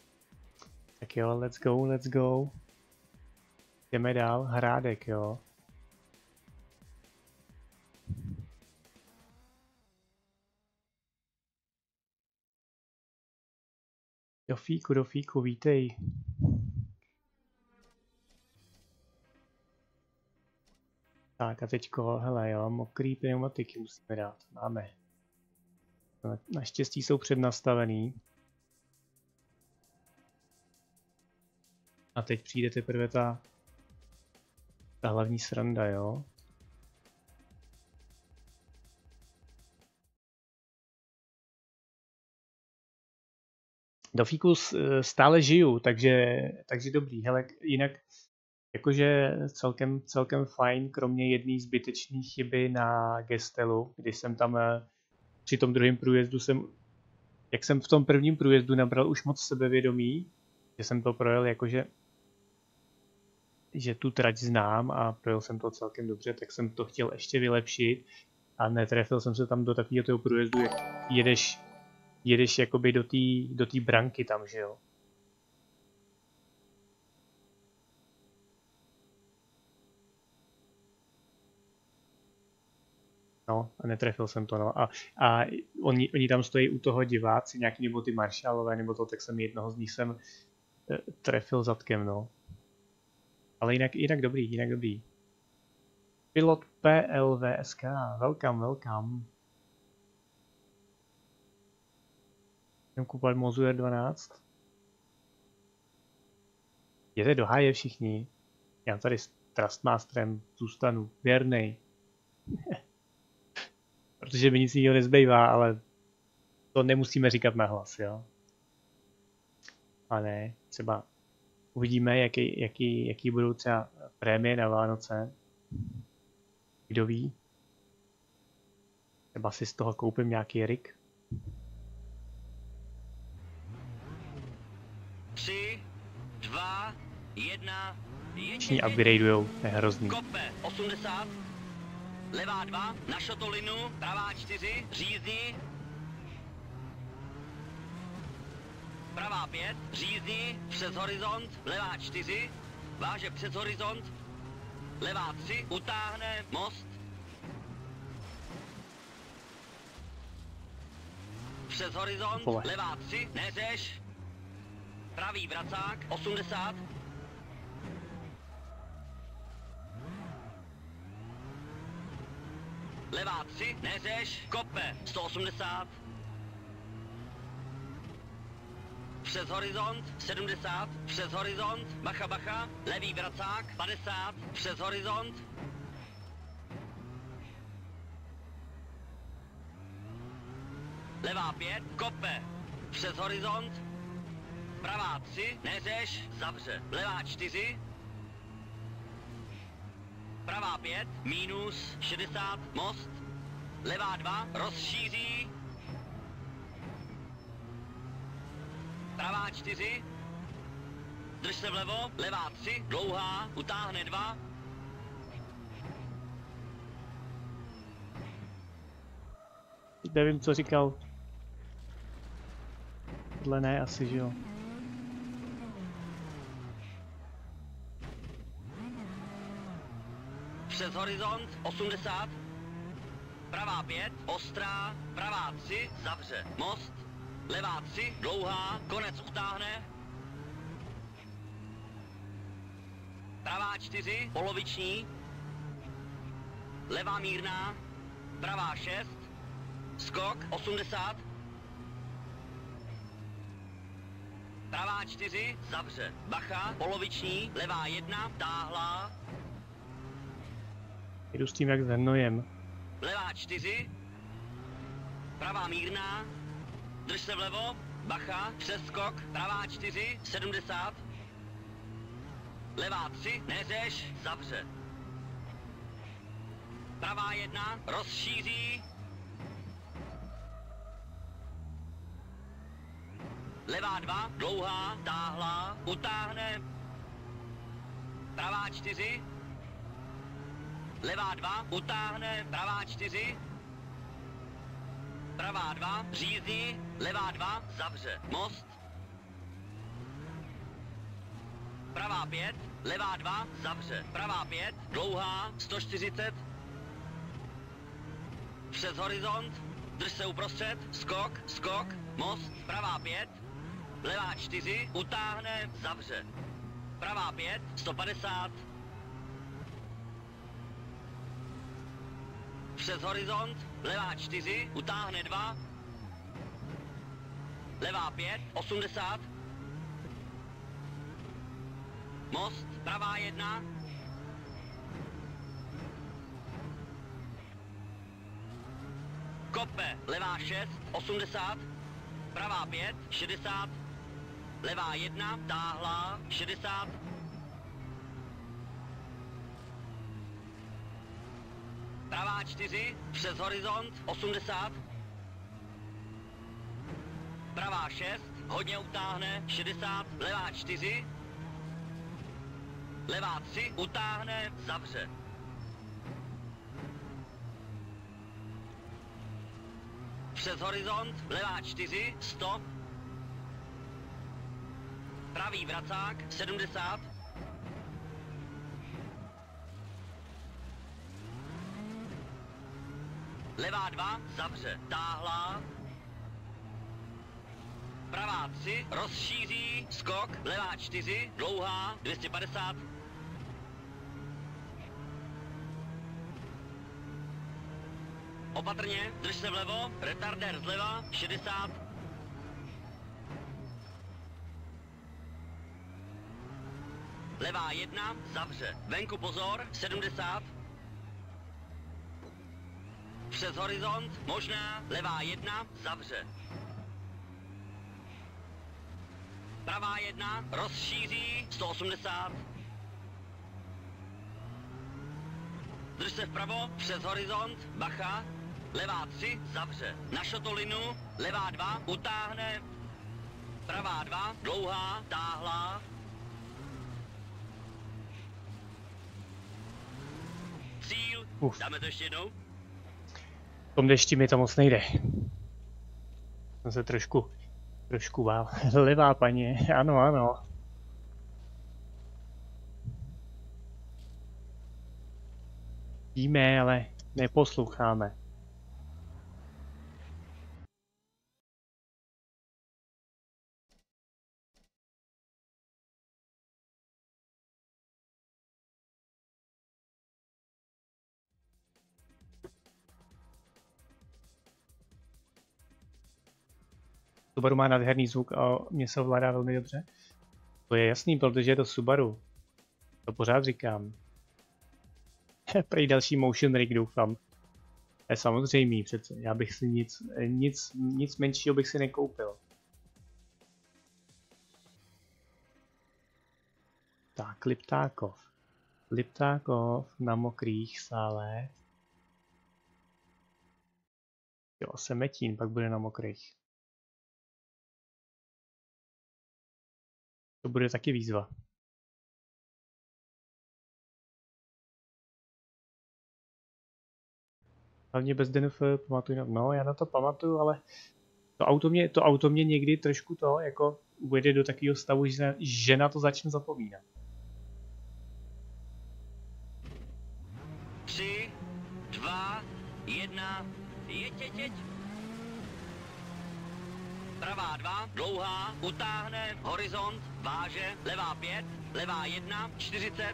Tak jo, let's go. Jdeme dál, Hrádek, jo. Do fíku, vítej. Tak a teďko, hele jo, mokrý pneumatiky musíme dát, máme. Naštěstí jsou přednastavený. A teď přijde teprve ta hlavní sranda, jo. Do fíku stále žiju, takže dobrý. Hele, jinak jakože celkem fajn, kromě jedné zbytečné chyby na Gestelu, když jsem tam při tom druhém průjezdu jak jsem v tom prvním průjezdu nabral už moc sebevědomí, že jsem to projel jakože že tu trať znám a projel jsem to celkem dobře, tak jsem to chtěl ještě vylepšit a netrefil jsem se tam do takového toho průjezdu, jak jedeš jakoby do té branky tam, že jo. No, a netrefil jsem to, no. A oni tam stojí u toho diváci, nějaký nebo ty maršálové, nebo to, tak jsem jednoho z nich trefil zadkem, no. Ale jinak dobrý. Pilot PLVSK, welcome. Jdem kupovat Mozu 12. Jděte do háje všichni. Já tady s Trustmasterem zůstanu věrnej. Protože mi nic jiného nezbývá, ale to nemusíme říkat nahlas, jo. A ne, třeba uvidíme, jaký budou třeba prémie na Vánoce. Kdo ví? Třeba si z toho koupím nějaký rig. 3, 2, 1, Všichni upgradeujou, to je hrozný. Kope 80, levá 2, na šotolinu, pravá 4, řízní. Pravá 5, řízní, přes horizont, levá 4, váže přes horizont, levá 3, utáhne, most. Přes horizont, levá 3, neřeš. Pravý vracák, 80. Levá 3, neřeš, kope, 180. Přes horizont, 70, přes horizont, bacha, levý vracák, 50, přes horizont. Levá 5, kope, přes horizont. Pravá 3, neřeš, zavře. Levá 4. Pravá 5, minus 60, most. Levá 2, rozšíří. Pravá 4. Drž se vlevo, levá 3, dlouhá, utáhne 2. Nevím, co říkal. Tohle ne, asi, že jo. Přes horizont, 80. Pravá 5, ostrá, pravá 3, zavře. Most. Levá 3, dlouhá, konec utáhne. Pravá 4, poloviční. Levá mírná. Pravá 6. Skok, 80. Pravá 4, zavře. Bacha, poloviční. Levá 1, táhlá. Jdu s tím jak s hnojem. Levá 4. Pravá mírná. Drž se vlevo. Bacha, přeskok. Pravá 4, 70. Levá 3, neřeš, zavře. Pravá 1, rozšíří. Levá 2, dlouhá, táhlá, utáhne. Pravá 4. Levá 2, utáhne, pravá 4. Pravá 2, řízní, levá 2, zavře. Most. Pravá 5, levá 2, zavře. Pravá 5, dlouhá, 140. Přes horizont, drž se uprostřed, skok, most, pravá 5. levá 4, utáhne, zavře. Pravá 5, 150. Přes horizont, levá 4, utáhne 2. Levá 5, 80. Most, pravá 1. Kope, levá 6, 80. Pravá 5, 60. Levá 1, táhlá, 60. Pravá 4, přes horizont, 80. Pravá 6, hodně utáhne, 60. Levá 4. Levá 3, utáhne, zavře. Přes horizont, levá 4, stop. Pravý vracák, 70. Levá 2, zavře, táhlá. Pravá 3, rozšíří, skok, levá 4, dlouhá, 250. Opatrně, drž se vlevo, retardér zleva, 60. Levá 1, zavře, venku pozor, 70. Přes horizont, možná, levá 1, zavře. Pravá 1, rozšíří, 180. Drž se vpravo, přes horizont, bacha. Levá 3, zavře. Na šotolinu, levá 2, utáhne. Pravá 2, dlouhá, táhlá. Cíl, dáme to ještě jednou. V tom dešti mi to moc nejde. Jsem se trošku bál. Levá paní, ano, ano. Víme, ale neposloucháme. Subaru má nádherný zvuk a mě se ovládá velmi dobře. To je jasný, protože je to Subaru. To pořád říkám. Prej další motion rig, doufám. Je samozřejmý přece. Já bych si nic menšího bych si nekoupil. Tak, Liptákov. Liptákov na mokrých sále. Jo, Semetín pak bude na mokrých. To bude taky výzva. Hlavně bez DNF pamatuju, no já na to pamatuju, ale to auto mě někdy trošku jako uvede do takového stavu, že na to začnu zapomínat. 3, 2, 1, jeď. Pravá 2, dlouhá, utáhne, horizont, váže, levá 5, levá 1, 40.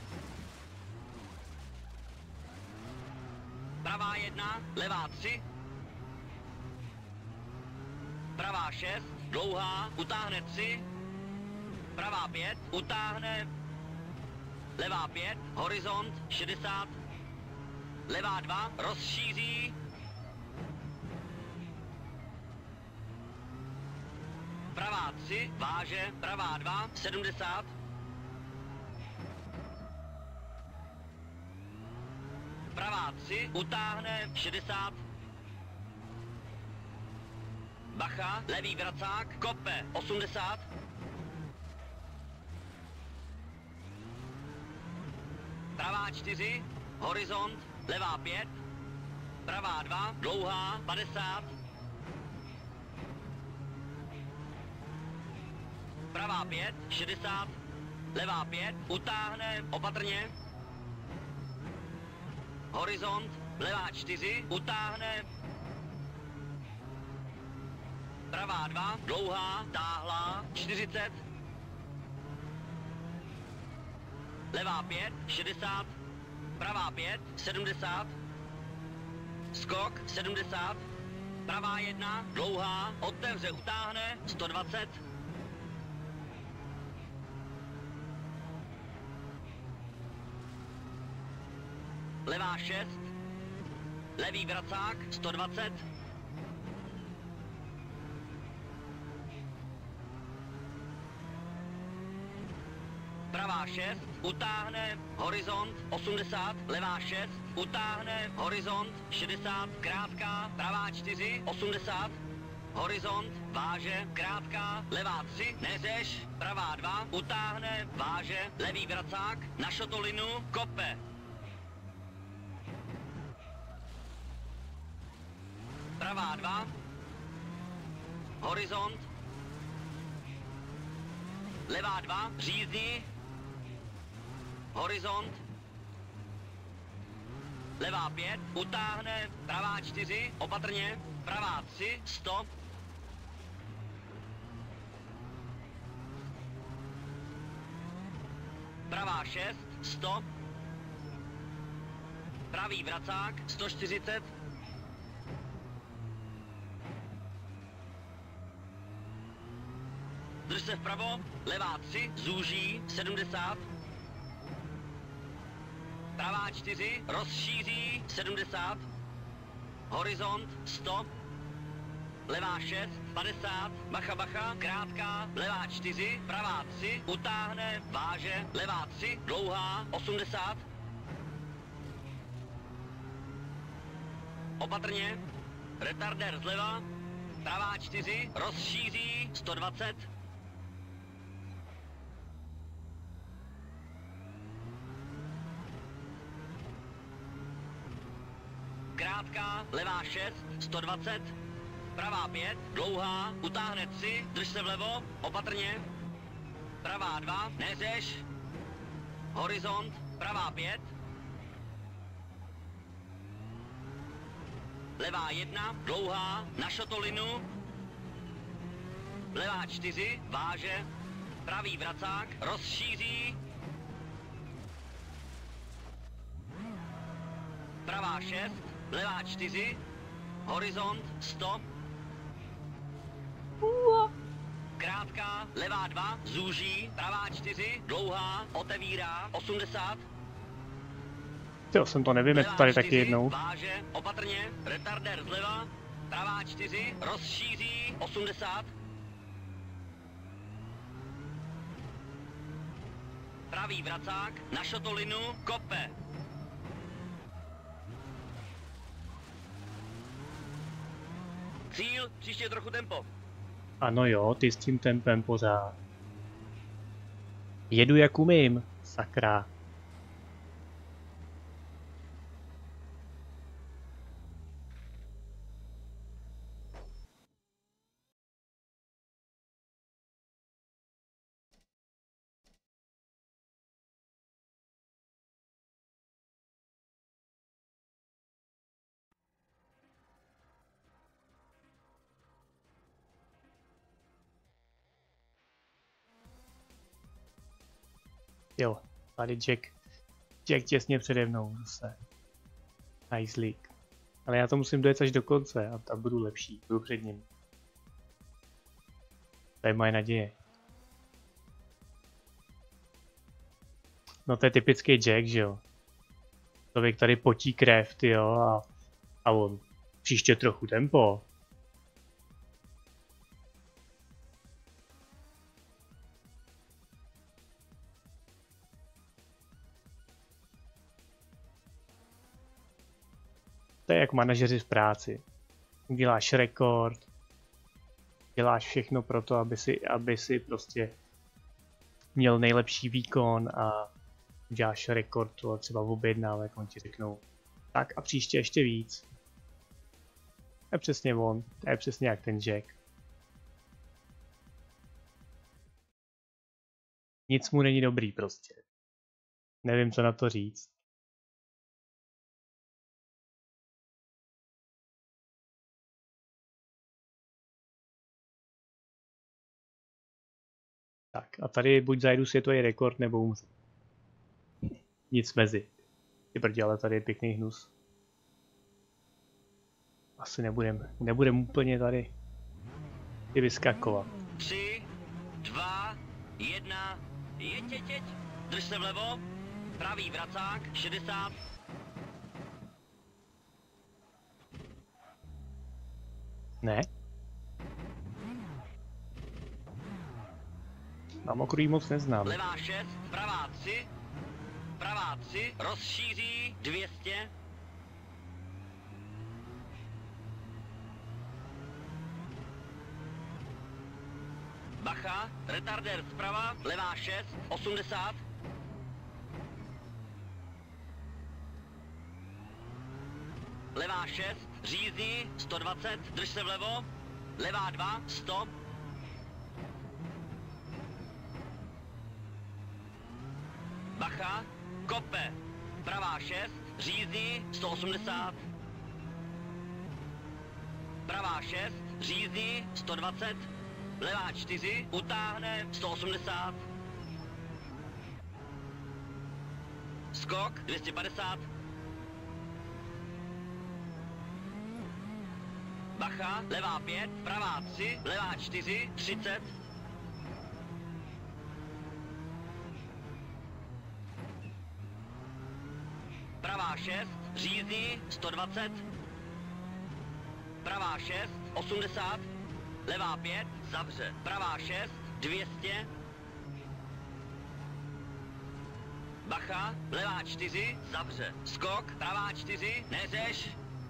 Pravá 1, levá 3. Pravá 6, dlouhá, utáhne 3. Pravá 5, utáhne. Levá 5, horizont, 60. Levá 2, rozšíří. Pravá 3, váže, pravá 2, 70. Pravá 3, utáhne, 60. Bacha, levý vracák, kope, 80. Pravá 4, horizont, levá 5. Pravá 2, dlouhá, 50. Pravá 5, 60. Levá 5, utáhne, opatrně. Horizont, levá 4, utáhne. pravá 2, dlouhá, táhlá, 40. Levá 5, 60. Pravá 5, 70. Skok, 70. Pravá 1, dlouhá, otevře, utáhne, 120. Levá 6. Levý vracák, 120. Pravá 6, utáhne, horizont, 80, levá 6, utáhne, horizont, 60, krátká, pravá 4, 80, horizont, váže, krátká, levá 3, neřeš, pravá 2, utáhne, váže, levý vracák, na šotolinu, kope. Pravá 2, horizont, levá 2, řízni, horizont, levá 5, utáhne, pravá 4, opatrně, pravá 3, stop, pravá 6, stop, pravý vracák, 140, drž se vpravo, levá 3, zúží, 70, pravá 4, rozšíří, 70, horizont, stop, levá 6, 50, bacha, bacha, krátká, levá 4, pravá 3, utáhne, váže, levá 3, dlouhá, 80, opatrně, retardér zleva, pravá 4, rozšíří, 120, krátká, levá 6, 120, pravá 5, dlouhá, utáhne 3, drž se vlevo, opatrně, pravá 2, neřeš, horizont, pravá 5, levá 1, dlouhá, na šotolinu, levá 4, váže, pravý vracák, rozšíří, pravá 6, levá 4, horizont, stop, krátká, levá 2, zúží, pravá 4, dlouhá, otevírá, 80, Jo, jsem to nevymetl levá tady 4, taky jednou. váže, opatrně, retardér zleva, pravá 4, rozšíří, 80, pravý vracák, na šotolinu, kope. Cíl, příště trochu tempo. Ano jo, ty s tím tempem pořád. Jedu jak umím, sakra. Jo, tady Jack těsně přede mnou zase. Nice leak. Ale já to musím dojet až do konce a budu lepší, budu před ním. To je moje naděje. No to je typický Jack, že jo. Člověk tady potí krev, tyjo, a on příště trochu tempo. To je jak manažeři v práci. Uděláš rekord, děláš všechno pro to, aby si prostě měl nejlepší výkon a uděláš rekord, to třeba v objednávek, on ti řeknou tak a příště ještě víc. To je přesně on, to je přesně jak ten Jack. Nic mu není dobrý prostě. Nevím, co na to říct. Tak a tady buď zajedu světový rekord, nebo umřu. Nic mezi. Ty brdě, ale tady je pěkný hnus. Asi nebudem úplně tady ty vyskakovat. 3, 2, 1, jeď. Drž se vlevo, pravý vracák, 60. Ne? Na mokrý moc neznám. Levá 6, pravá 3, rozšíří, 200. Bacha, retardér zprava, levá 6, 80. Levá 6, řízí, 120, drž se vlevo, levá 2, 100. Bacha, kope, pravá 6, řízí, 180. Pravá 6, řízí, 120. Levá 4, utáhne, 180. Skok, 250. Bacha, levá 5, pravá 3, levá 4, 30. Pravá 6, řízí, 120. Pravá 6, 80. Levá 5, zavře. Pravá 6, 200. Bacha, levá 4, zavře. Skok, pravá 4, neřeš.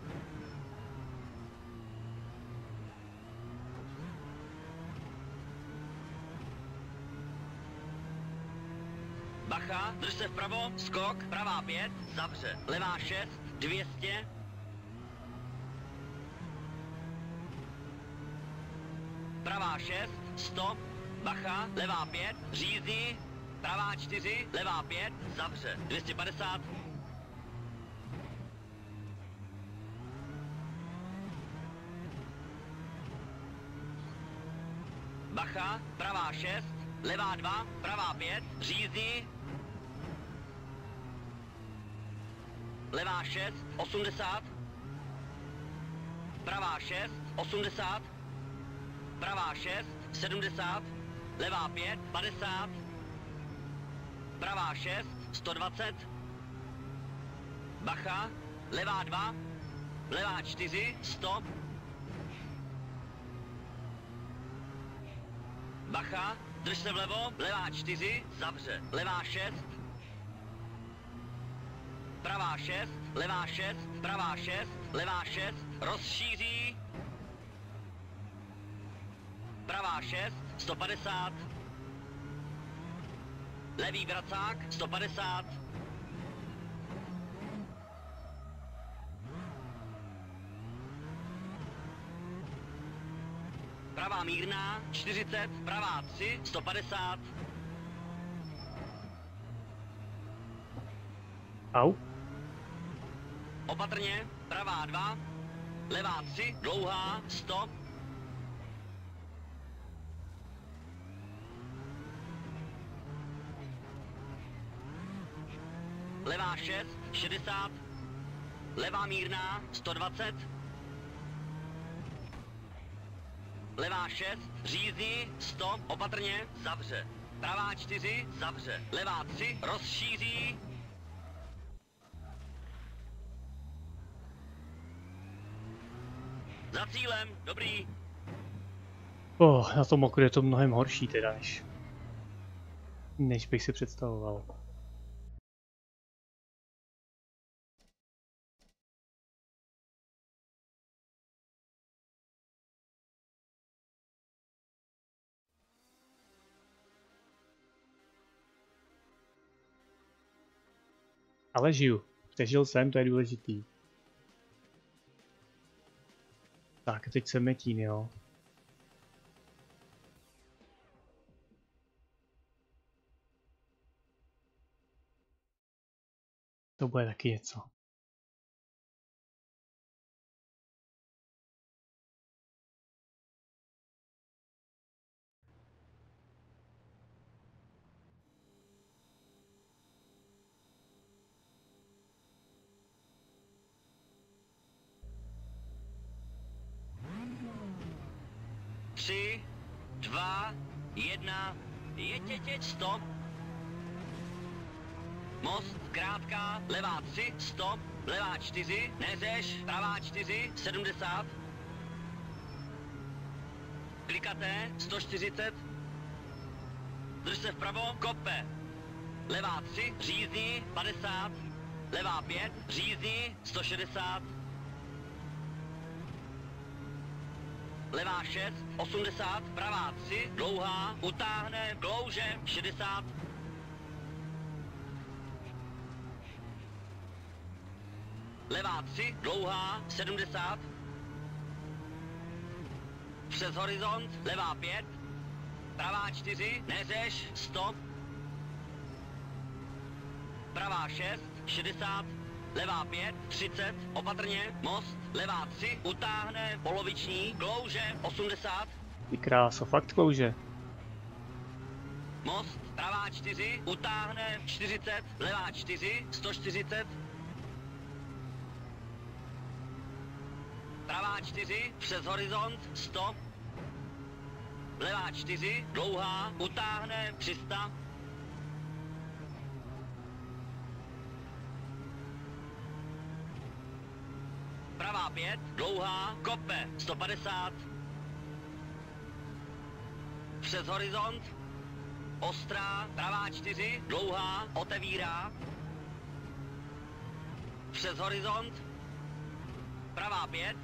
Bacha, drž se vpravo, skok, pravá 5, zavře. Levá 6, 200. Pravá 6, 100. Bacha, levá 5, řízí. Pravá 4, levá 5, zavře. 250. Bacha, pravá 6, levá 2, pravá 5, řízí. Levá 6, 80. Pravá 6, 80. Pravá 6, 70. Levá 5, 50. Pravá 6, 120. Bacha, levá 2, levá 4, 100. Bacha, drž se vlevo, levá 4, zavře. Levá 6. Pravá 6, levá 6, pravá 6, levá 6, rozšíří. Pravá 6, 150. Levý vracák, 150. Pravá mírná, 40, pravá 3, 150. Au. Opatrně, pravá 2, levá 3, dlouhá, 100. Levá 6, 60. Levá mírná, 120. Levá 6, řízí, 100, opatrně, zavře. Pravá 4, zavře. Levá 3, rozšíří. Za cílem, dobrý. Na tom okru je to mnohem horší teda, než bych si představoval. Ale žiju. Přežil jsem, to je důležitý. Tak, teď jsem Metín, jo. To bude taky něco. 3, 2, 1, jeď, stop. Most, krátká, levá 3, stop, levá 4, neřeš, pravá 4, 70. Klikaté, 140. Drž se vpravo, kope. Levá 3, řízní, 50. Levá 5, řízní, 160. Levá 6, 80, pravá 3, dlouhá, utáhne, klouže, 60. Levá 3, dlouhá, 70. Přes horizont, levá 5, pravá 4, neřeš, stop. Pravá 6, 60, levá 5, 30, opatrně, most, levá 3, utáhne, poloviční, klouže, 80. Ty kráso, fakt klouže. Most, pravá 4, utáhne, 40, levá 4, 140. Pravá 4, přes horizont, stop. Levá 4, dlouhá, utáhne, 300. Pravá 5, dlouhá, kope, 150. Přes horizont, ostrá, pravá 4, dlouhá, otevírá. Přes horizont, pravá 5,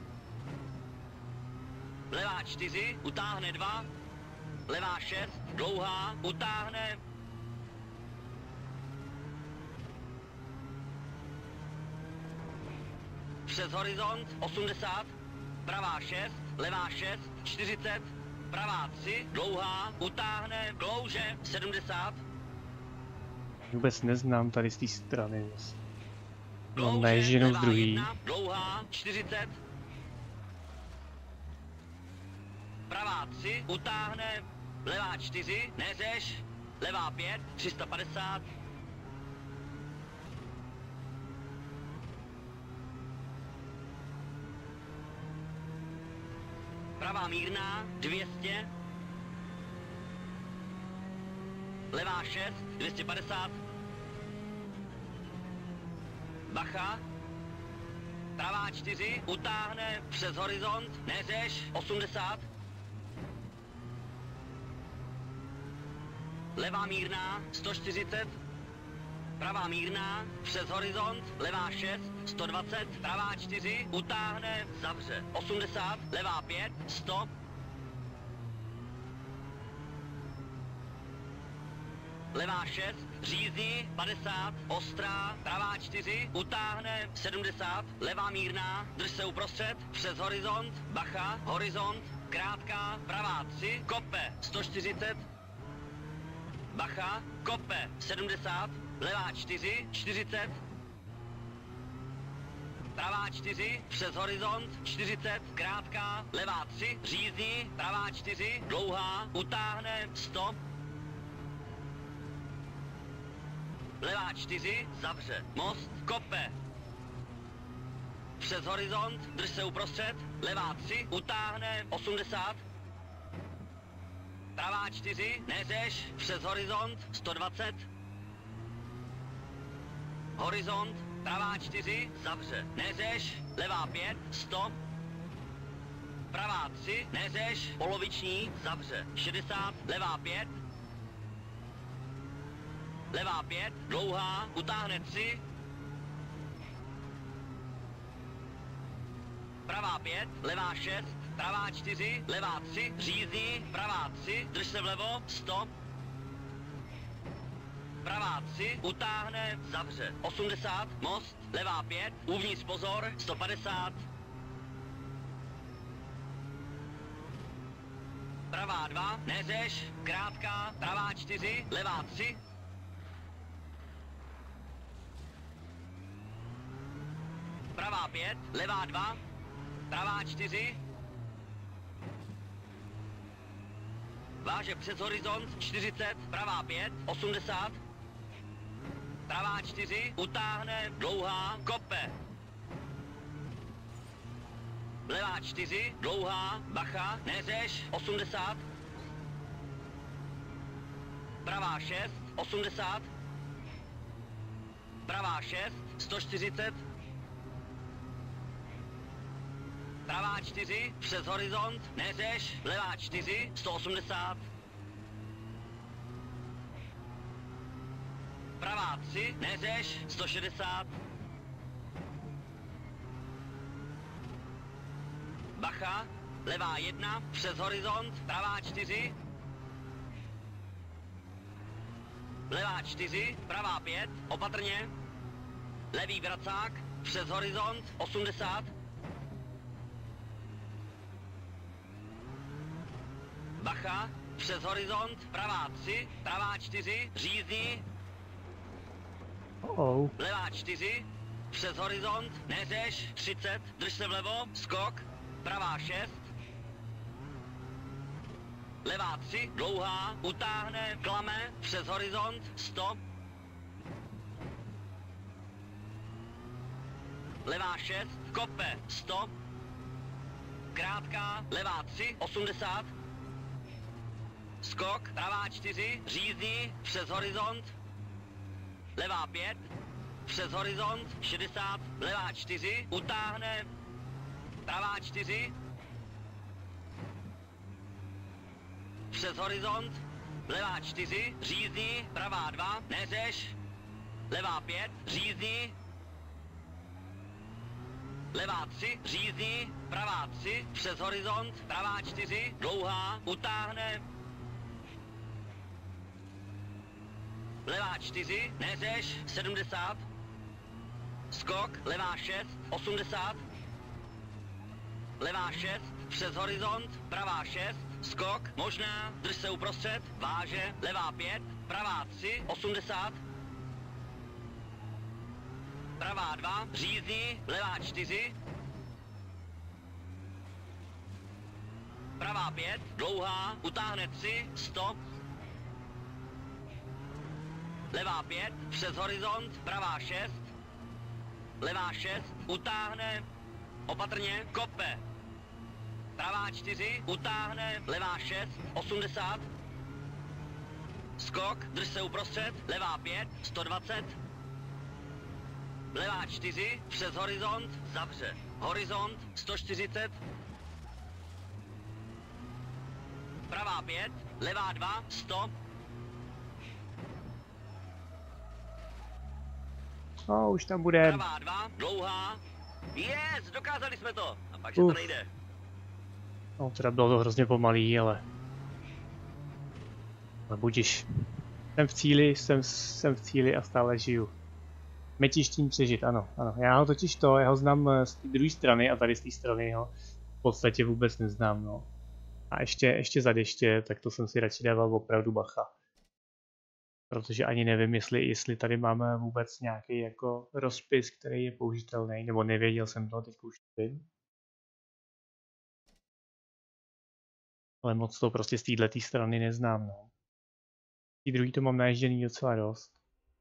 levá 4, utáhne 2, levá 6, dlouhá, utáhne. Přes horizont, 80, pravá 6, levá 6, 40, pravá 3, dlouhá, utáhne, klouže, 70. Vůbec neznám tady z té strany. No, Klouže, nejež jenom z levá druhý. 1, dlouhá, 40. Pravá 3, utáhne, levá 4, neřeš, levá 5, 350. Pravá mírná, 200. Levá 6, 250. Bacha. Pravá 4, utáhne, přes horizont, neřeš, 80. Levá mírná, 140. Pravá mírná, přes horizont, levá 6, 120. Pravá 4, utáhne, zavře, 80. Levá 5, stop. Levá 6, řízní, 50, ostrá, pravá 4, utáhne, 70, levá mírná, drž se uprostřed, přes horizont, bacha, horizont, krátká, pravá 3, kope, 140, bacha, kope, 70, levá 4, 40, pravá 4, přes horizont, 40, krátká, levá 3, řízní, pravá 4, dlouhá, utáhne, stop. Levá 4, zavře, most, kope. Přes horizont, drž se uprostřed, levá 3, utáhne, 80. Pravá 4, neřeš, přes horizont, 120. Horizont, pravá 4, zavře, neřeš, levá 5, stop. Pravá 3, neřeš, poloviční, zavře, 60, levá 5. Levá 5, dlouhá, utáhne 3. Pravá 5, levá 6, pravá 4, levá 3, řízní, pravá 3, drž se vlevo, stop. Pravá 3, utáhne, zavře, 80, most, levá 5, uvnitř pozor, 150. Pravá 2, neřeš, krátká, pravá 4, levá 3. Pravá 5, levá 2, pravá 4. Váže přes horizont, 40, pravá 5, 80. Pravá 4, utáhne, dlouhá, kope. levá 4, dlouhá, bacha, neřeš, 80. Pravá 6, 80. Pravá 6, 140. Pravá 4, přes horizont, neřeš, levá 4, 180. Pravá 3, neřeš, 160. Bacha, levá 1, přes horizont, pravá 4. Levá 4, pravá 5, opatrně. Levý vracák, přes horizont, 80. Bacha, přes horizont, pravá 3, pravá 4, řízdí. Levá 4, přes horizont, neřeš, 30, drž se vlevo, skok, pravá 6. Levá 3, dlouhá, utáhne, klame, přes horizont, 100. Levá 6, kope, 100. Krátká, levá 3, 80. Skok, pravá 4, řízdí, přes horizont. Levá 5, přes horizont, 60. Levá 4, utáhne, pravá 4. Přes horizont, levá 4, řízdí, pravá 2, neřeš. Levá 5, řízdí. Levá 3, řízdí, pravá 3, přes horizont, pravá 4, dlouhá, utáhne. Levá 4, neřeš, 70. Skok, levá 6, 80. Levá 6, přes horizont, pravá 6, skok, možná, drž se uprostřed, váže, levá 5, pravá 3, 80. Pravá 2, řízdí, levá 4. Pravá 5, dlouhá, utáhne 3, 100. Levá 5, přes horizont, pravá 6. Levá 6, utáhne, opatrně, kope. Pravá 4, utáhne, levá 6, 80. Skok, drž se uprostřed, levá 5, 120. Levá 4, přes horizont, zavře. Horizont, 140. Pravá 5, levá 2, 100. Už tam bude. Pravá 2, dlouhá. Yes, dokázali jsme to. A pak, že to nejde. No, teda bylo to hrozně pomalý, ale budiš. Jsem v cíli a stále žiju. Metištím přežit, ano. Já ho totiž já ho znám z té druhé strany a tady z té strany ho v podstatě vůbec neznám, no. A ještě za deště, tak to jsem si radši dával opravdu bacha. Protože ani nevím, jestli tady máme vůbec nějaký jako rozpis, který je použitelný, nebo nevěděl jsem to, teď už vím. Ale moc to prostě z této strany neznám, no. Tý druhý to mám naježděný docela dost.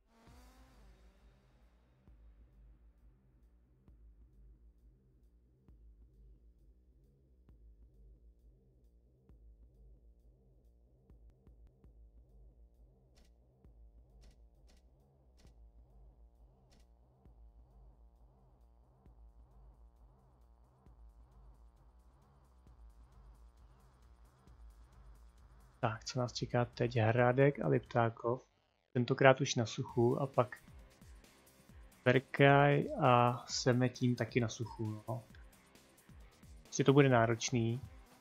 Tak, co nás čeká teď? Hradek a Liptákov. Tentokrát už na suchu a pak Verkaj a Semetín taky na suchu. No. Prostě to bude náročný.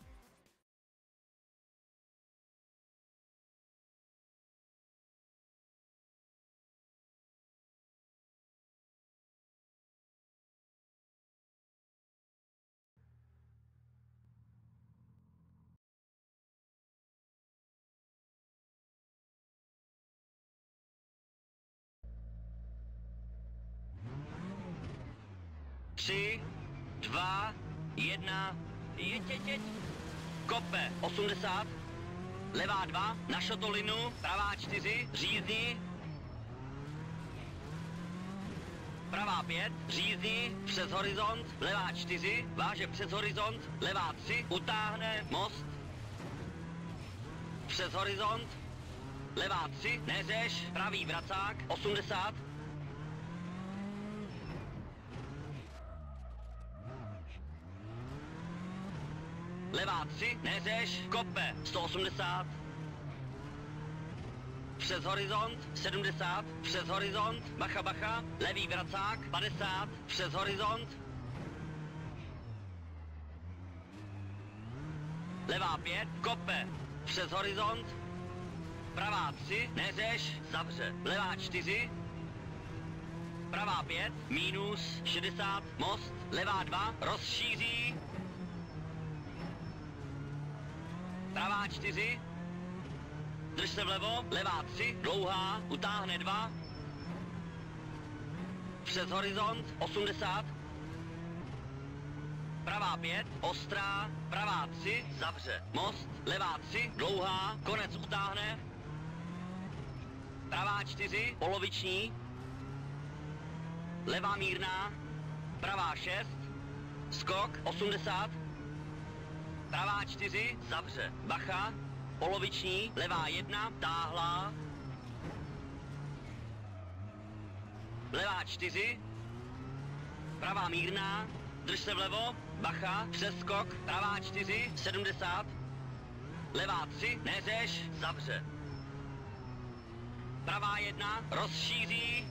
Tři, 2, 1, jeď. Kope, 80. Levá 2, na šotolinu, pravá 4, řízdí. pravá 5, řízní, přes horizont, levá 4, váže přes horizont, levá 3, utáhne, most, přes horizont, levá 3, neřeš, pravý vracák, 80, levá 3, neřeš, kope, 180, přes horizont, 70, přes horizont, bacha, bacha, levý vracák, 50, přes horizont, levá 5, kope, přes horizont, pravá 3, neřeš, zavře, levá 4, pravá 5, minus, 60, most, levá 2, rozšíří, pravá 4, drž se vlevo, levá 3, dlouhá, utáhne 2, přes horizont, 80, pravá 5, ostrá, pravá 3, zavře, most, levá 3, dlouhá, konec utáhne, pravá 4, poloviční, levá mírná, pravá 6, skok, 80, pravá 4, zavře, bacha, poloviční, levá 1, táhlá, levá 4, pravá mírná, drž se vlevo, bacha, přeskok, pravá 4, 70, levá 3, neřeš, zavře, pravá 1, rozšíří,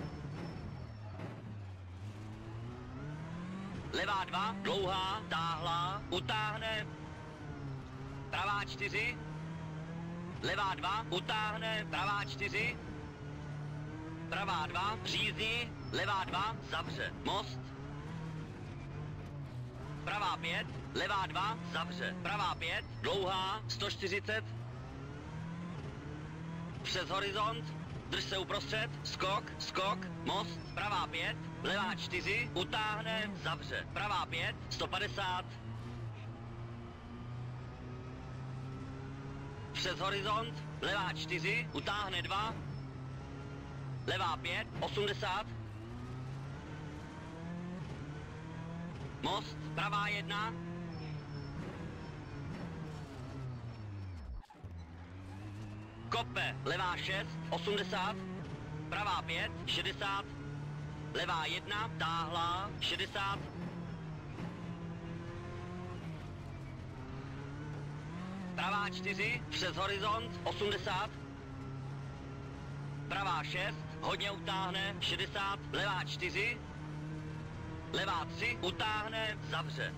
levá 2, dlouhá, táhlá, utáhne, pravá 4, levá 2, utáhne, pravá 4, pravá 2, řízní, levá 2, zavře, most, pravá 5, levá 2, zavře, pravá 5, dlouhá, 140, přes horizont, drž se uprostřed, skok, skok, most, pravá 5, levá 4, utáhne, zavře, pravá 5, 150, přes horizont, levá 4, utáhne 2, levá 5, 80, most, pravá 1, kope, levá 6, 80, pravá 5, 60, levá 1, táhlá, 60, pravá 4, přes horizont, 80, pravá 6, hodně utáhne, 60, levá 4, levá 3, utáhne, zavře.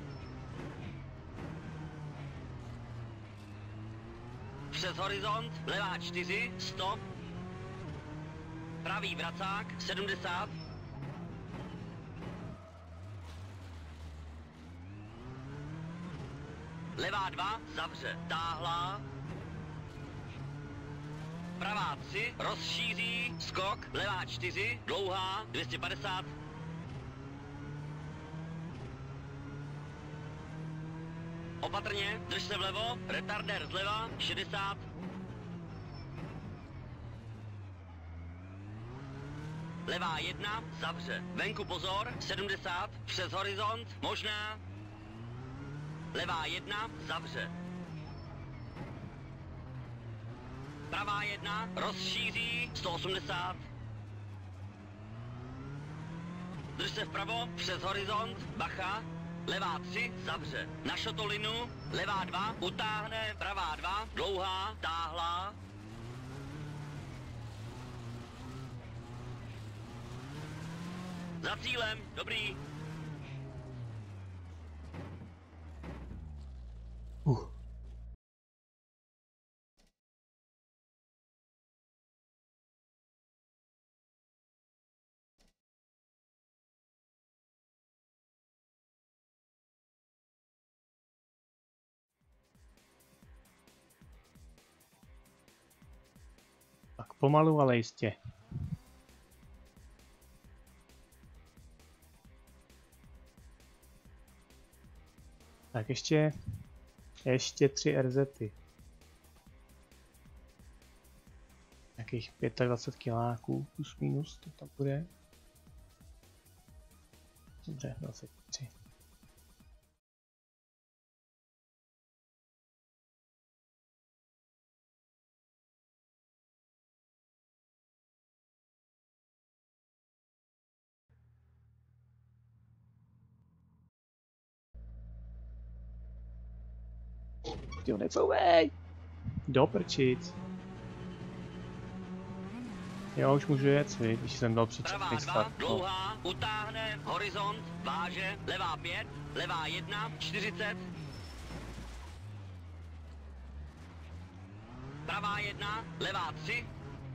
Přes horizont, levá 4, 100, pravý vracák, 70, levá 2, zavře, táhlá, pravá 3, rozšíří, skok, levá 4, dlouhá, 250, opatrně, drž se vlevo, retardér zleva, 60, levá 1, zavře, venku pozor, 70, přes horizont, možná, levá 1, zavře, pravá 1, rozšíří, 180, drž se vpravo, přes horizont, bacha, levá 3, zavře, na šotolinu, levá 2, utáhne, pravá 2, dlouhá, táhlá, za cílem, dobrý. Tak pomalu, ale jistě. Tak ještě 3 RZty. Nějakých 25 kiláků plus minus to tam bude. Dobře, 23. Jo, necouvej! Doprčit. Jo, už můžu jet, když jsem dal předčasný Pravá 2, start. No. dlouhá, utáhne, horizont, váže, levá 5, levá 1, 40. Pravá 1, levá 3.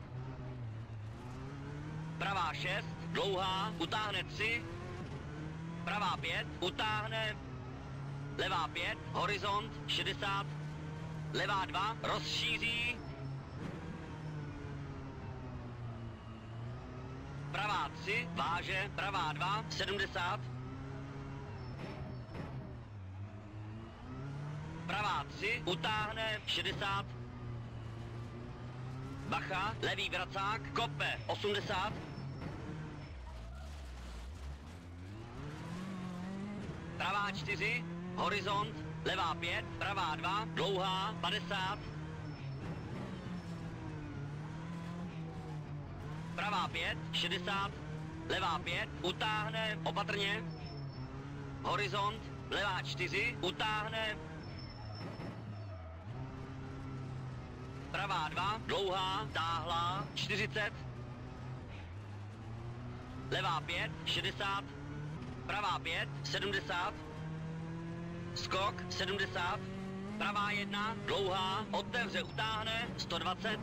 Pravá 6, dlouhá, utáhne 3. Pravá 5, utáhne, levá 5, horizont, 60. Levá 2, rozšíří. Pravá 3, váže, pravá 2, 70. Pravá 3, utáhne, 60. Bacha, levý vracák, kope, 80. Pravá 4, horizont, levá 5, pravá 2, dlouhá, 50. Pravá 5, 60, levá 5, utáhne, opatrně. Horizont, levá 4, utáhne. Pravá 2, dlouhá, táhlá, 40. Levá 5, 60. Pravá 5, 70. Skok, 70. Pravá 1, dlouhá, otevře, utáhne, 120.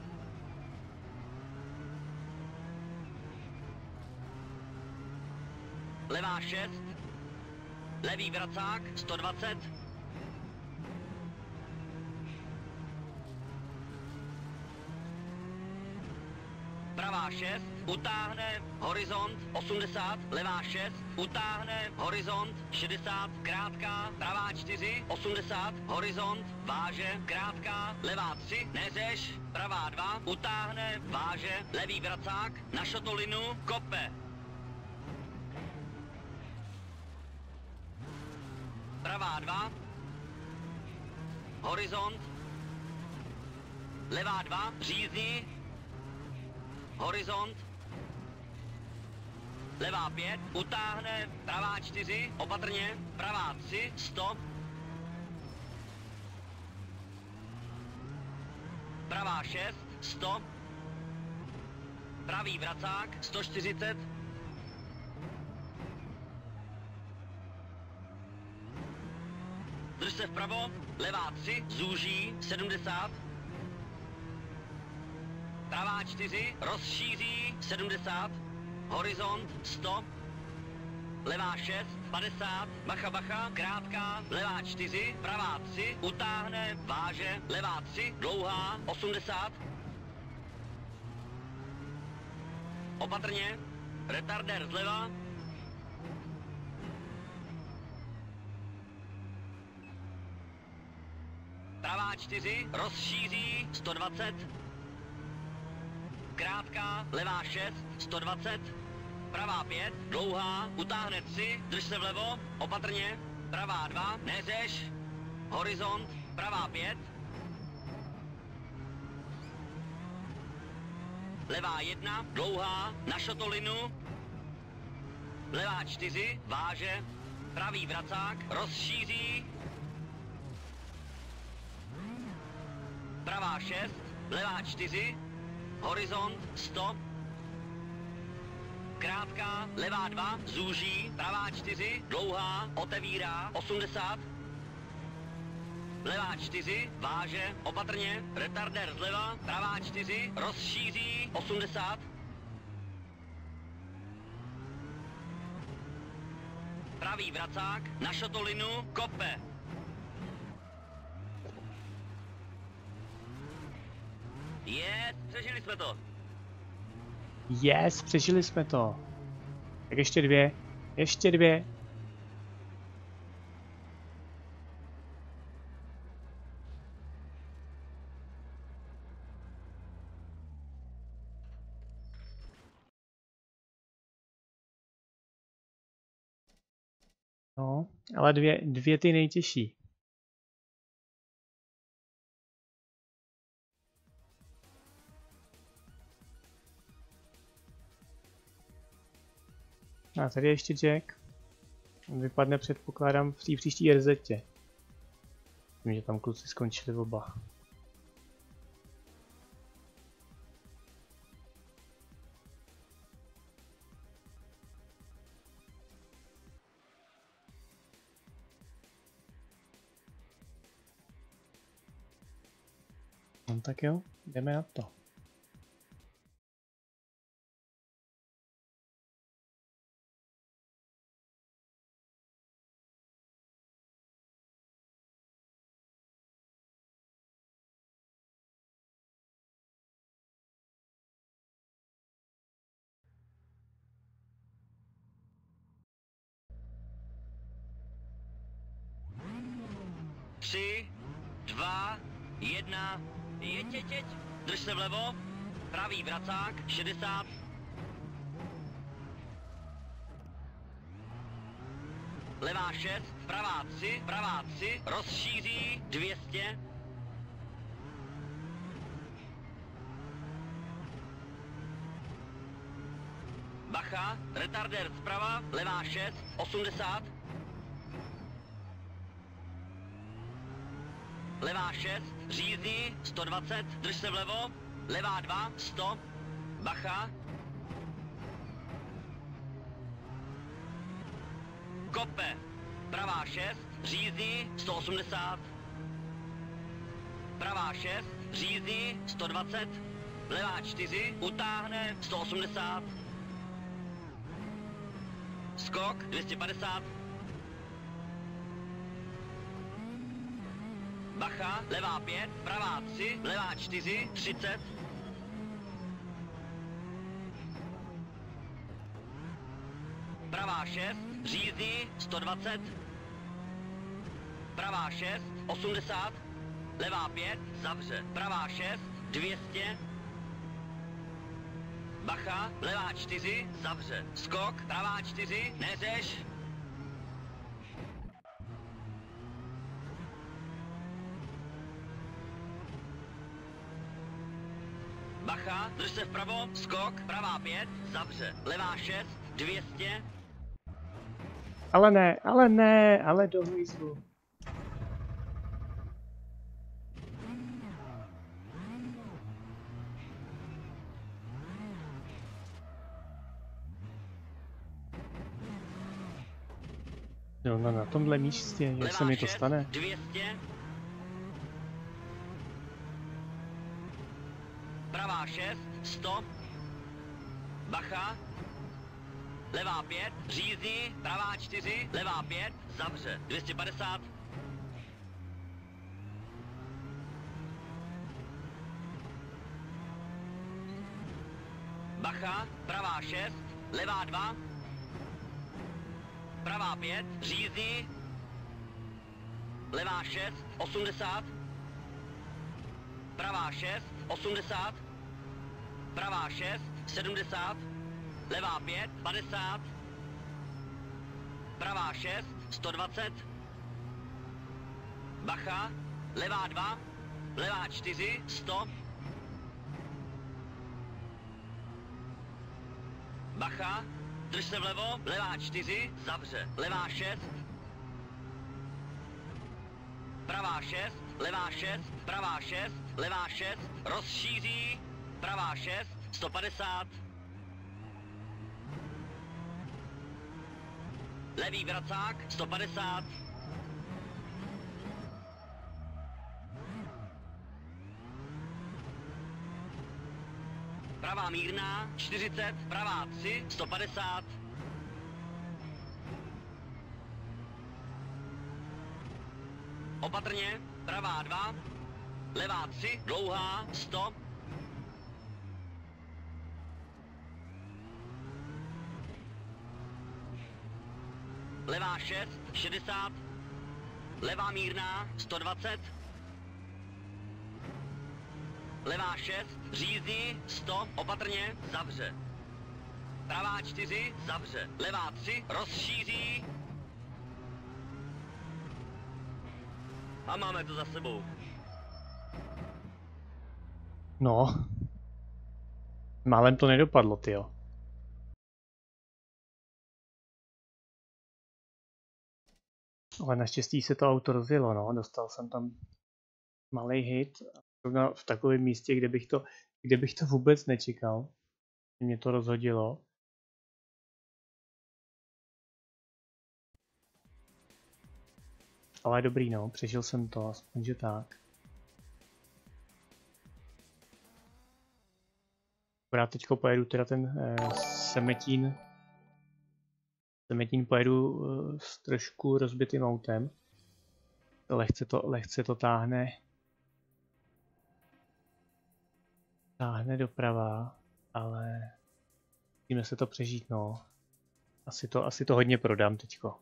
Levá 6, levý vracák, 120. Pravá 6, utáhne, horizont, 80, levá 6, utáhne, horizont, 60, krátká, pravá 4, 80, horizont, váže, krátká, levá 3, neřeš, pravá 2, utáhne, váže, levý vracák, na šotolinu, kope. Pravá 2, horizont, levá 2, řízní, horizont, levá 5, utáhne, pravá 4, opatrně, pravá 3, stop, pravá 6, stop, pravý vracák, 140, drž se vpravo, levá 3, zúží, 70, pravá 4, rozšíří, 70, horizont, stop, levá 6, 50, bacha, bacha, krátká, levá 4, pravá 3, utáhne, váže, levá 3, dlouhá, 80, opatrně, retardér zleva, pravá 4, rozšíří, 120, krátká, levá 6, 120, pravá 5, dlouhá, utáhne 3, drž se vlevo, opatrně, pravá 2, neřeš, horizont, pravá 5, levá 1, dlouhá, na šotolinu, levá 4, váže, pravý vracák, rozšíří, pravá 6, levá 4, horizont, stop, krátká, levá 2, zúží, pravá 4, dlouhá, otevírá, 80, levá 4, váže, opatrně, retardér zleva, pravá 4, rozšíří, 80, pravý vracák, na šotolinu, kope. Přežili jsme to. Yes, přežili jsme to. Tak ještě dvě. Ještě dvě. No, ale dvě ty nejtěžší. A tady je ještě Jack. On vypadne, předpokládám, v té příští RZ-tě. Vím, že tam kluci skončili oba. No tak jo, jdeme na to. Tři, 2, 1, jeď. Drž se vlevo, pravý vracák, 60. Levá 6, pravá 3, rozšíří, 200. Bacha, retardér zprava, levá 6, 80. Levá 6, řízní, 120, drž se vlevo, levá 2, 100, bacha. Kope, pravá 6, řízní, 180. Pravá 6, řízní, 120, levá 4, utáhne, 180. Skok, 250. Bacha, levá 5, pravá 3, levá 4, 30. Pravá 6, řízní, 120. Pravá 6, 80. Levá 5, zavře. Pravá 6, 200. Bacha, levá 4, zavře. Skok, pravá 4, neřeš. Bacha, drž se vpravo, skok, pravá 5, zavře. Levá 6, 200. Ale ne, ale do hvízlu. Jo, no na tomhle místě, jak se mi to stane? 200. Pravá 6, 100. Bacha. Levá 5, řízní, pravá 4, levá 5, zavře. 250. Bacha, pravá 6, levá 2. Pravá 5, řízní. Levá 6, 80. Pravá 6, 80. Pravá 6, 70. Levá 5, 50. Pravá 6, 120. Bacha, levá 2. Levá 4, 100. Bacha, drž se vlevo, levá 4, zavře. Levá 6. Pravá 6, levá 6, pravá 6, levá 6, rozšíří, pravá 6, 150. Levý vracák, 150. Pravá mírná, 40, pravá 3, 150. Opatrně, pravá 2, levá 3, dlouhá, 100. Levá 6, 60. Levá mírná, 120. Levá 6, řízní, 100, opatrně, zavře. Pravá 4, zavře. Levá 3, rozšíří. a máme to za sebou. No. Málem to nedopadlo, tyjo. Ale naštěstí se to auto rozjelo, no. Dostal jsem tam malý hit. V takovém místě, kde bych to vůbec nečekal. Mě to rozhodilo. Ale dobrý, no. Přežil jsem to, aspoň že tak. Akorát teďko pojedu teda ten Semetín. Semetín pojedu s trošku rozbitým autem. Lehce to táhne. Táhne doprava, ale musíme se to přežít, no. Asi to hodně prodám teďko.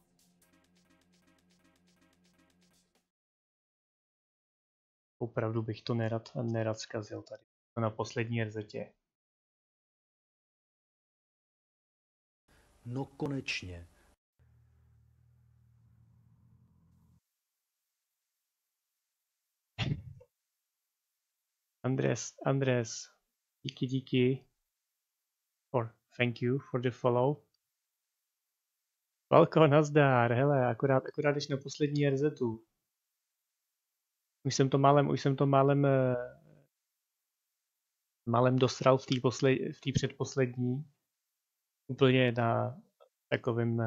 Opravdu bych to nerad zkazil tady. To na poslední RZtě. No konečně. Andres, díky. Thank you for the follow. Falko, nazdar, hele, akorát jdeš na poslední RZtu. Už jsem to málem dosral v té předposlední. Úplně na takovém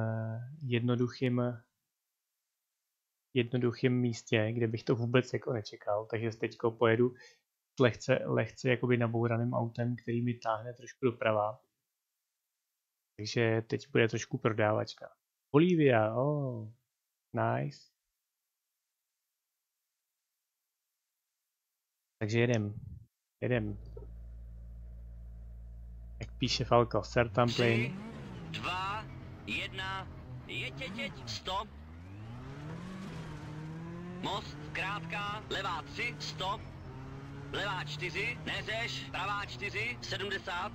jednoduchém místě, kde bych to vůbec jako nečekal. Takže teďko pojedu lehce jakoby nabouraným autem, který mi táhne trošku doprava. Takže teď bude trošku prodávačka. Bolívia, nice. Takže jedem. Jak píše Falko, start tam plane. 3, 2, 1, jeď, stop. Most, krátká, levá 3, stop. Levá 4, neřeš, pravá 4, 70.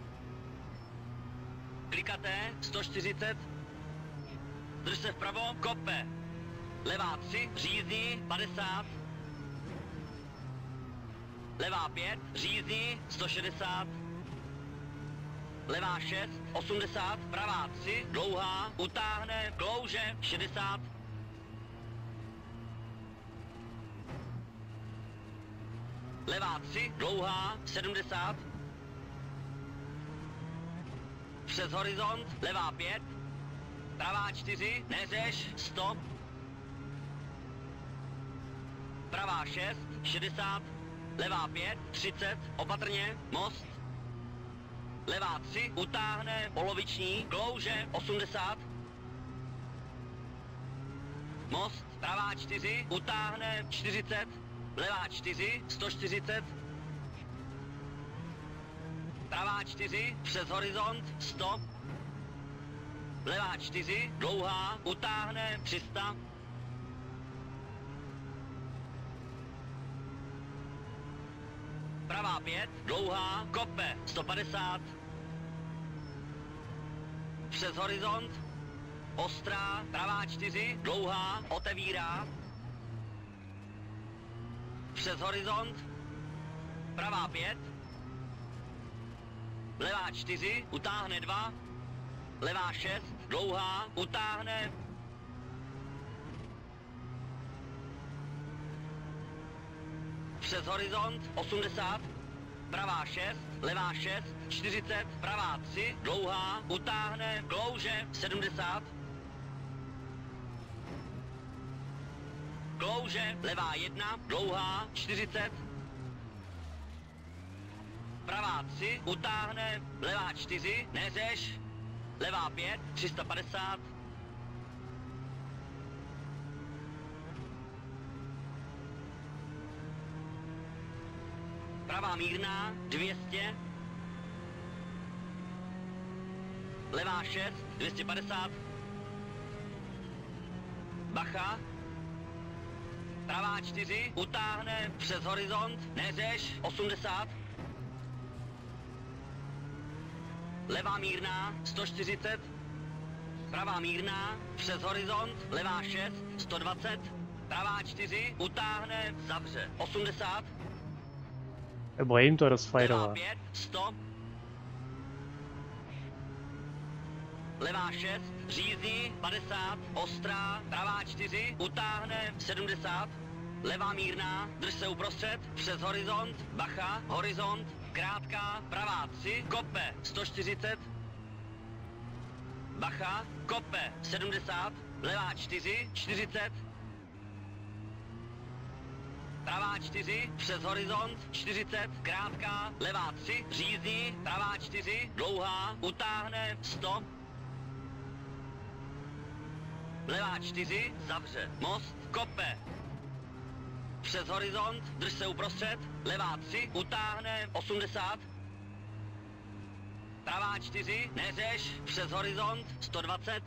Klikaté, 140. Drž se vpravo, kope. Levá 3, řízdí, 50. Levá 5, řízdí, 160. Levá 6, 80, pravá 3, dlouhá, utáhne, klouže, 60. Levá 3, dlouhá, 70. Přes horizont, levá 5. Pravá 4, neřeš, stop. Pravá 6, 60. Levá 5, 30, opatrně, most. Levá 3, utáhne, poloviční, klouže, 80. Most, pravá 4, utáhne, 40. Levá 4, 140. Pravá 4, přes horizont, stop. Levá 4, dlouhá, utáhne, 300. Pravá 5, dlouhá, kope, 150. Přes horizont, ostrá, pravá 4, dlouhá, otevírá. Přes horizont, pravá 5. Levá 4, utáhne 2. Levá 6, dlouhá, utáhne. Přes horizont, 80. Pravá 6, levá 6, 40, pravá 3, dlouhá, utáhne, klouže, 70. Klouže, levá 1, dlouhá, 40. Pravá 3, utáhne, levá 4, neřeš. Levá 5, 350. Pravá mírná, 200. Levá 6, 250. Bacha. Pravá 4, utáhne, přes horizont, neřeš, 80. Levá mírná, 140. Pravá mírná, přes horizont, levá 6, 120. pravá 4, utáhne, zavře, 80, Bojím to levá rozfajrovat. 5, 100, levá 6, řízí, 50, ostrá, pravá 4, utáhne, 70, levá mírná, drž se uprostřed, přes horizont, bacha, horizont, krátká, pravá 3, kope, 140, bacha, kope, 70, levá 4, 40, pravá 4, přes horizont, 40, krátká, levá 3, řízí, pravá 4, dlouhá, utáhne, 100, levá 4, zavře, most, kope, přes horizont, drž se uprostřed, levá 3, utáhne, 80, pravá 4, neřeš, přes horizont, 120,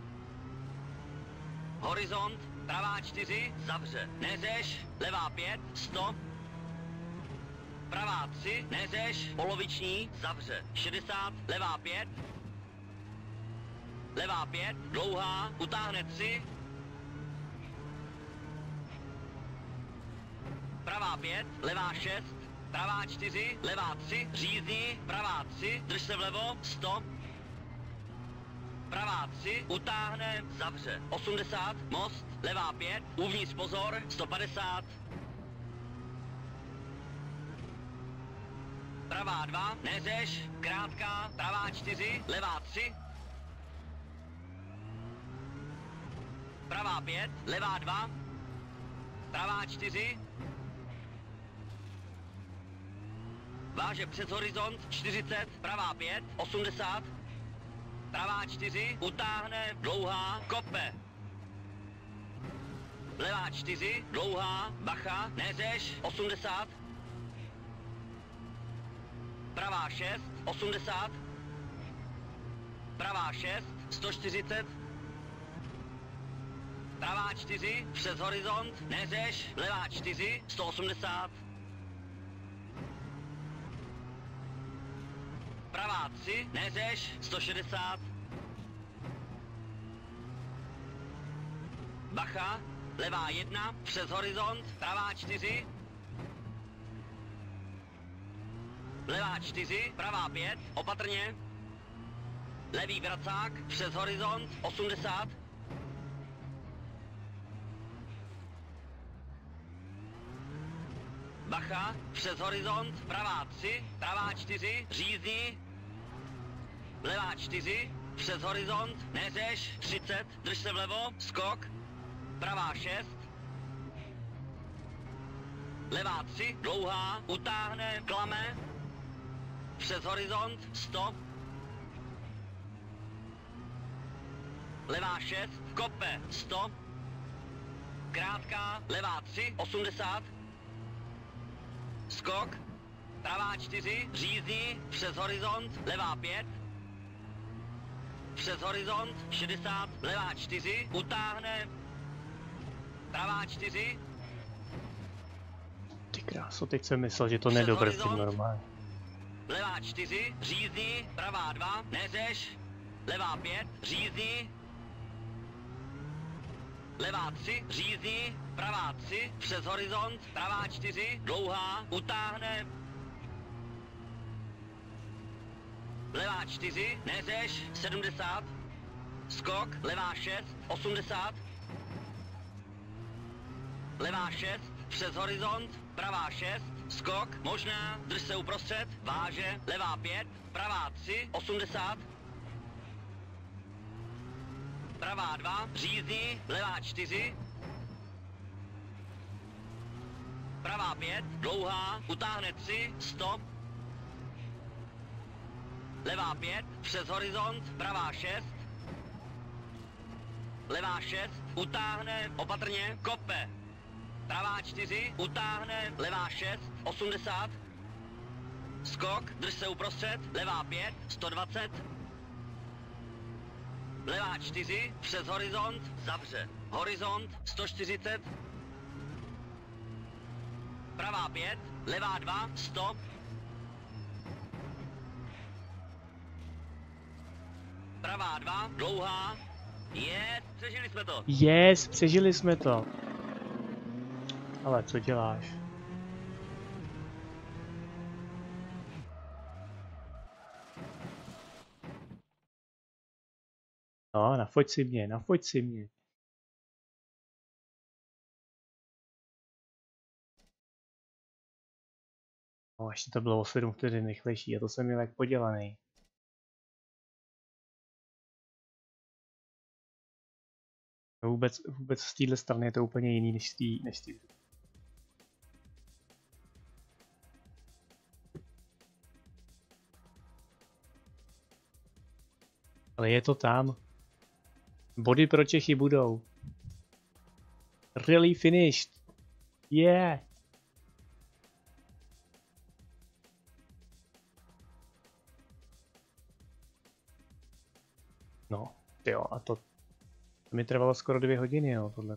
horizont, pravá 4, zavře, neřeš, levá 5, 100, pravá 3, neřeš, poloviční, zavře, 60, levá 5, levá 5, dlouhá, utáhne 3, pravá 5, levá 6, pravá 4, levá 3, řízí, pravá 3, drž se vlevo, 100, pravá 3, utáhne, zavře, 80, most, levá 5, uvnitř pozor, 150, pravá 2, neřeš, krátká, pravá 4, levá 3, pravá 5, levá 2, pravá 4, váže přes horizont, 40, pravá 5, 80, pravá 4, utáhne, dlouhá, kope, levá 4, dlouhá, bacha, neřeš, 80, pravá 6, 80, pravá 6, 140, pravá 4, přes horizont, neřeš, levá 4, 180, pravá 3, neřeš, 160, bacha, levá 1, přes horizont, pravá 4, levá 4, pravá 5, opatrně, levý vracák, přes horizont, 80, bacha, přes horizont, pravá 3, pravá 4, řízí, levá 4, přes horizont, neřeš, 30, drž se vlevo, skok, pravá 6, levá 3, dlouhá, utáhne, klame, přes horizont, 100, levá 6, kope, 100, krátká, levá 3, 80, skok, pravá 4, řízí, přes horizont, levá 5, přes horizont, 60, levá 4, utáhne, pravá 4, Ty kráso, teď jsem myslel, že to přes nedobrzdím horizont, normálně. levá 4, řízí, pravá 2, neřeš, levá 5, řízí, levá 3, řízí, pravá 3, přes horizont, pravá 4, dlouhá, utáhne, levá 4, neřeš, 70, skok, levá 6, 80, levá 6, přes horizont, pravá 6, skok, možná, drž se uprostřed, váže, levá 5, pravá 3, 80, pravá 2, řízí, levá 4, pravá 5, dlouhá, utáhne 3, 100, levá 5, přes horizont, pravá 6, levá 6, utáhne, opatrně, kope, pravá 4, utáhne, levá 6, 80, skok, drž se uprostřed, levá 5, 120, levá 4, přes horizont, zavře, horizont, 140, pravá 5, levá 2, 100, pravá 2, dlouhá, přežili jsme to. Yes, přežili jsme to. Ale co děláš? No, nafoť si mě, nafoť si mě. No, ještě to bylo o 7 vteřin rychlejší a to jsem měl jak podělaný. No vůbec z téhle strany je to úplně jiný než z té. Ale je to tam. Body pro Čechy budou. Really finished. Yeah. No, jo, a to mi trvalo skoro 2 hodiny, jo, tohle.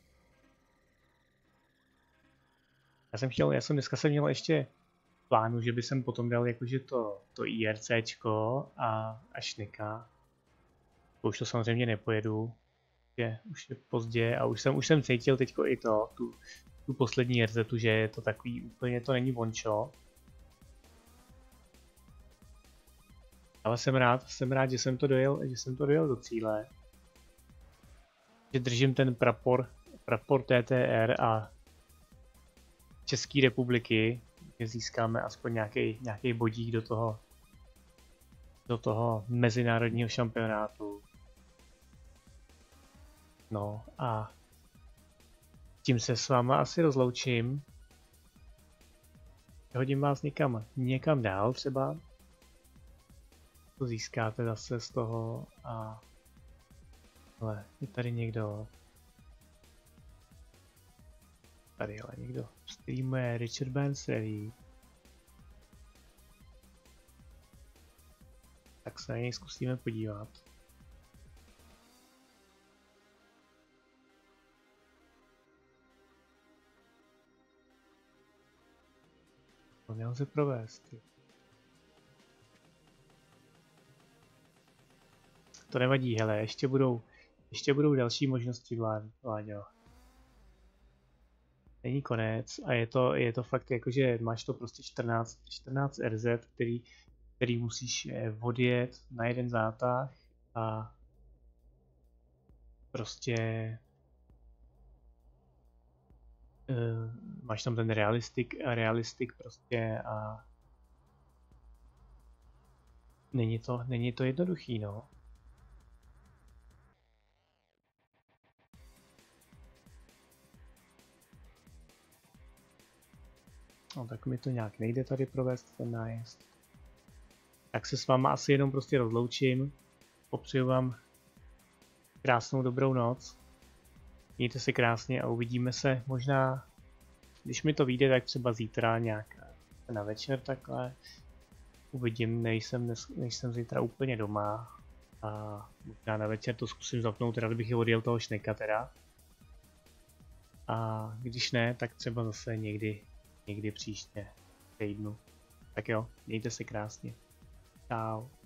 Já jsem dneska měl ještě plánu, že by jsem potom dal jakože to IRCčko a šnika. Už to samozřejmě nepojedu, už je pozdě a už jsem cítil teďko i tu poslední RZ, že je to takový úplně, to není vončo. Ale jsem rád, že jsem to dojel do cíle. Že držím ten prapor TTR a České republiky, že získáme aspoň nějaký bodík do toho mezinárodního šampionátu. No a tím se s váma asi rozloučím. Hodím vás někam dál třeba. To získáte zase z toho a... Ale je tady někdo... Tady ale někdo streamuje Richard Burns Rally. Tak se na něj zkusíme podívat. To nelze provést. To nevadí, hele, ještě budou další možnosti, Vláďo. Není konec a je to fakt jako, že máš to prostě 14 RZ, který musíš odjet na jeden zátah a prostě máš tam ten realistik prostě a není to jednoduchý, no. No tak mi to nějak nejde tady provést ten nájezd. Tak se s váma asi jenom prostě rozloučím. Popřeju vám krásnou dobrou noc. Mějte se krásně a uvidíme se možná, když mi to vyjde, tak třeba zítra nějak na večer takhle. Uvidím, nejsem zítra úplně doma. A možná na večer to zkusím zapnout, rád bych je odjel toho šneka teda. A když ne, tak třeba zase někdy příště týdnu. Tak jo, mějte se krásně. Čau.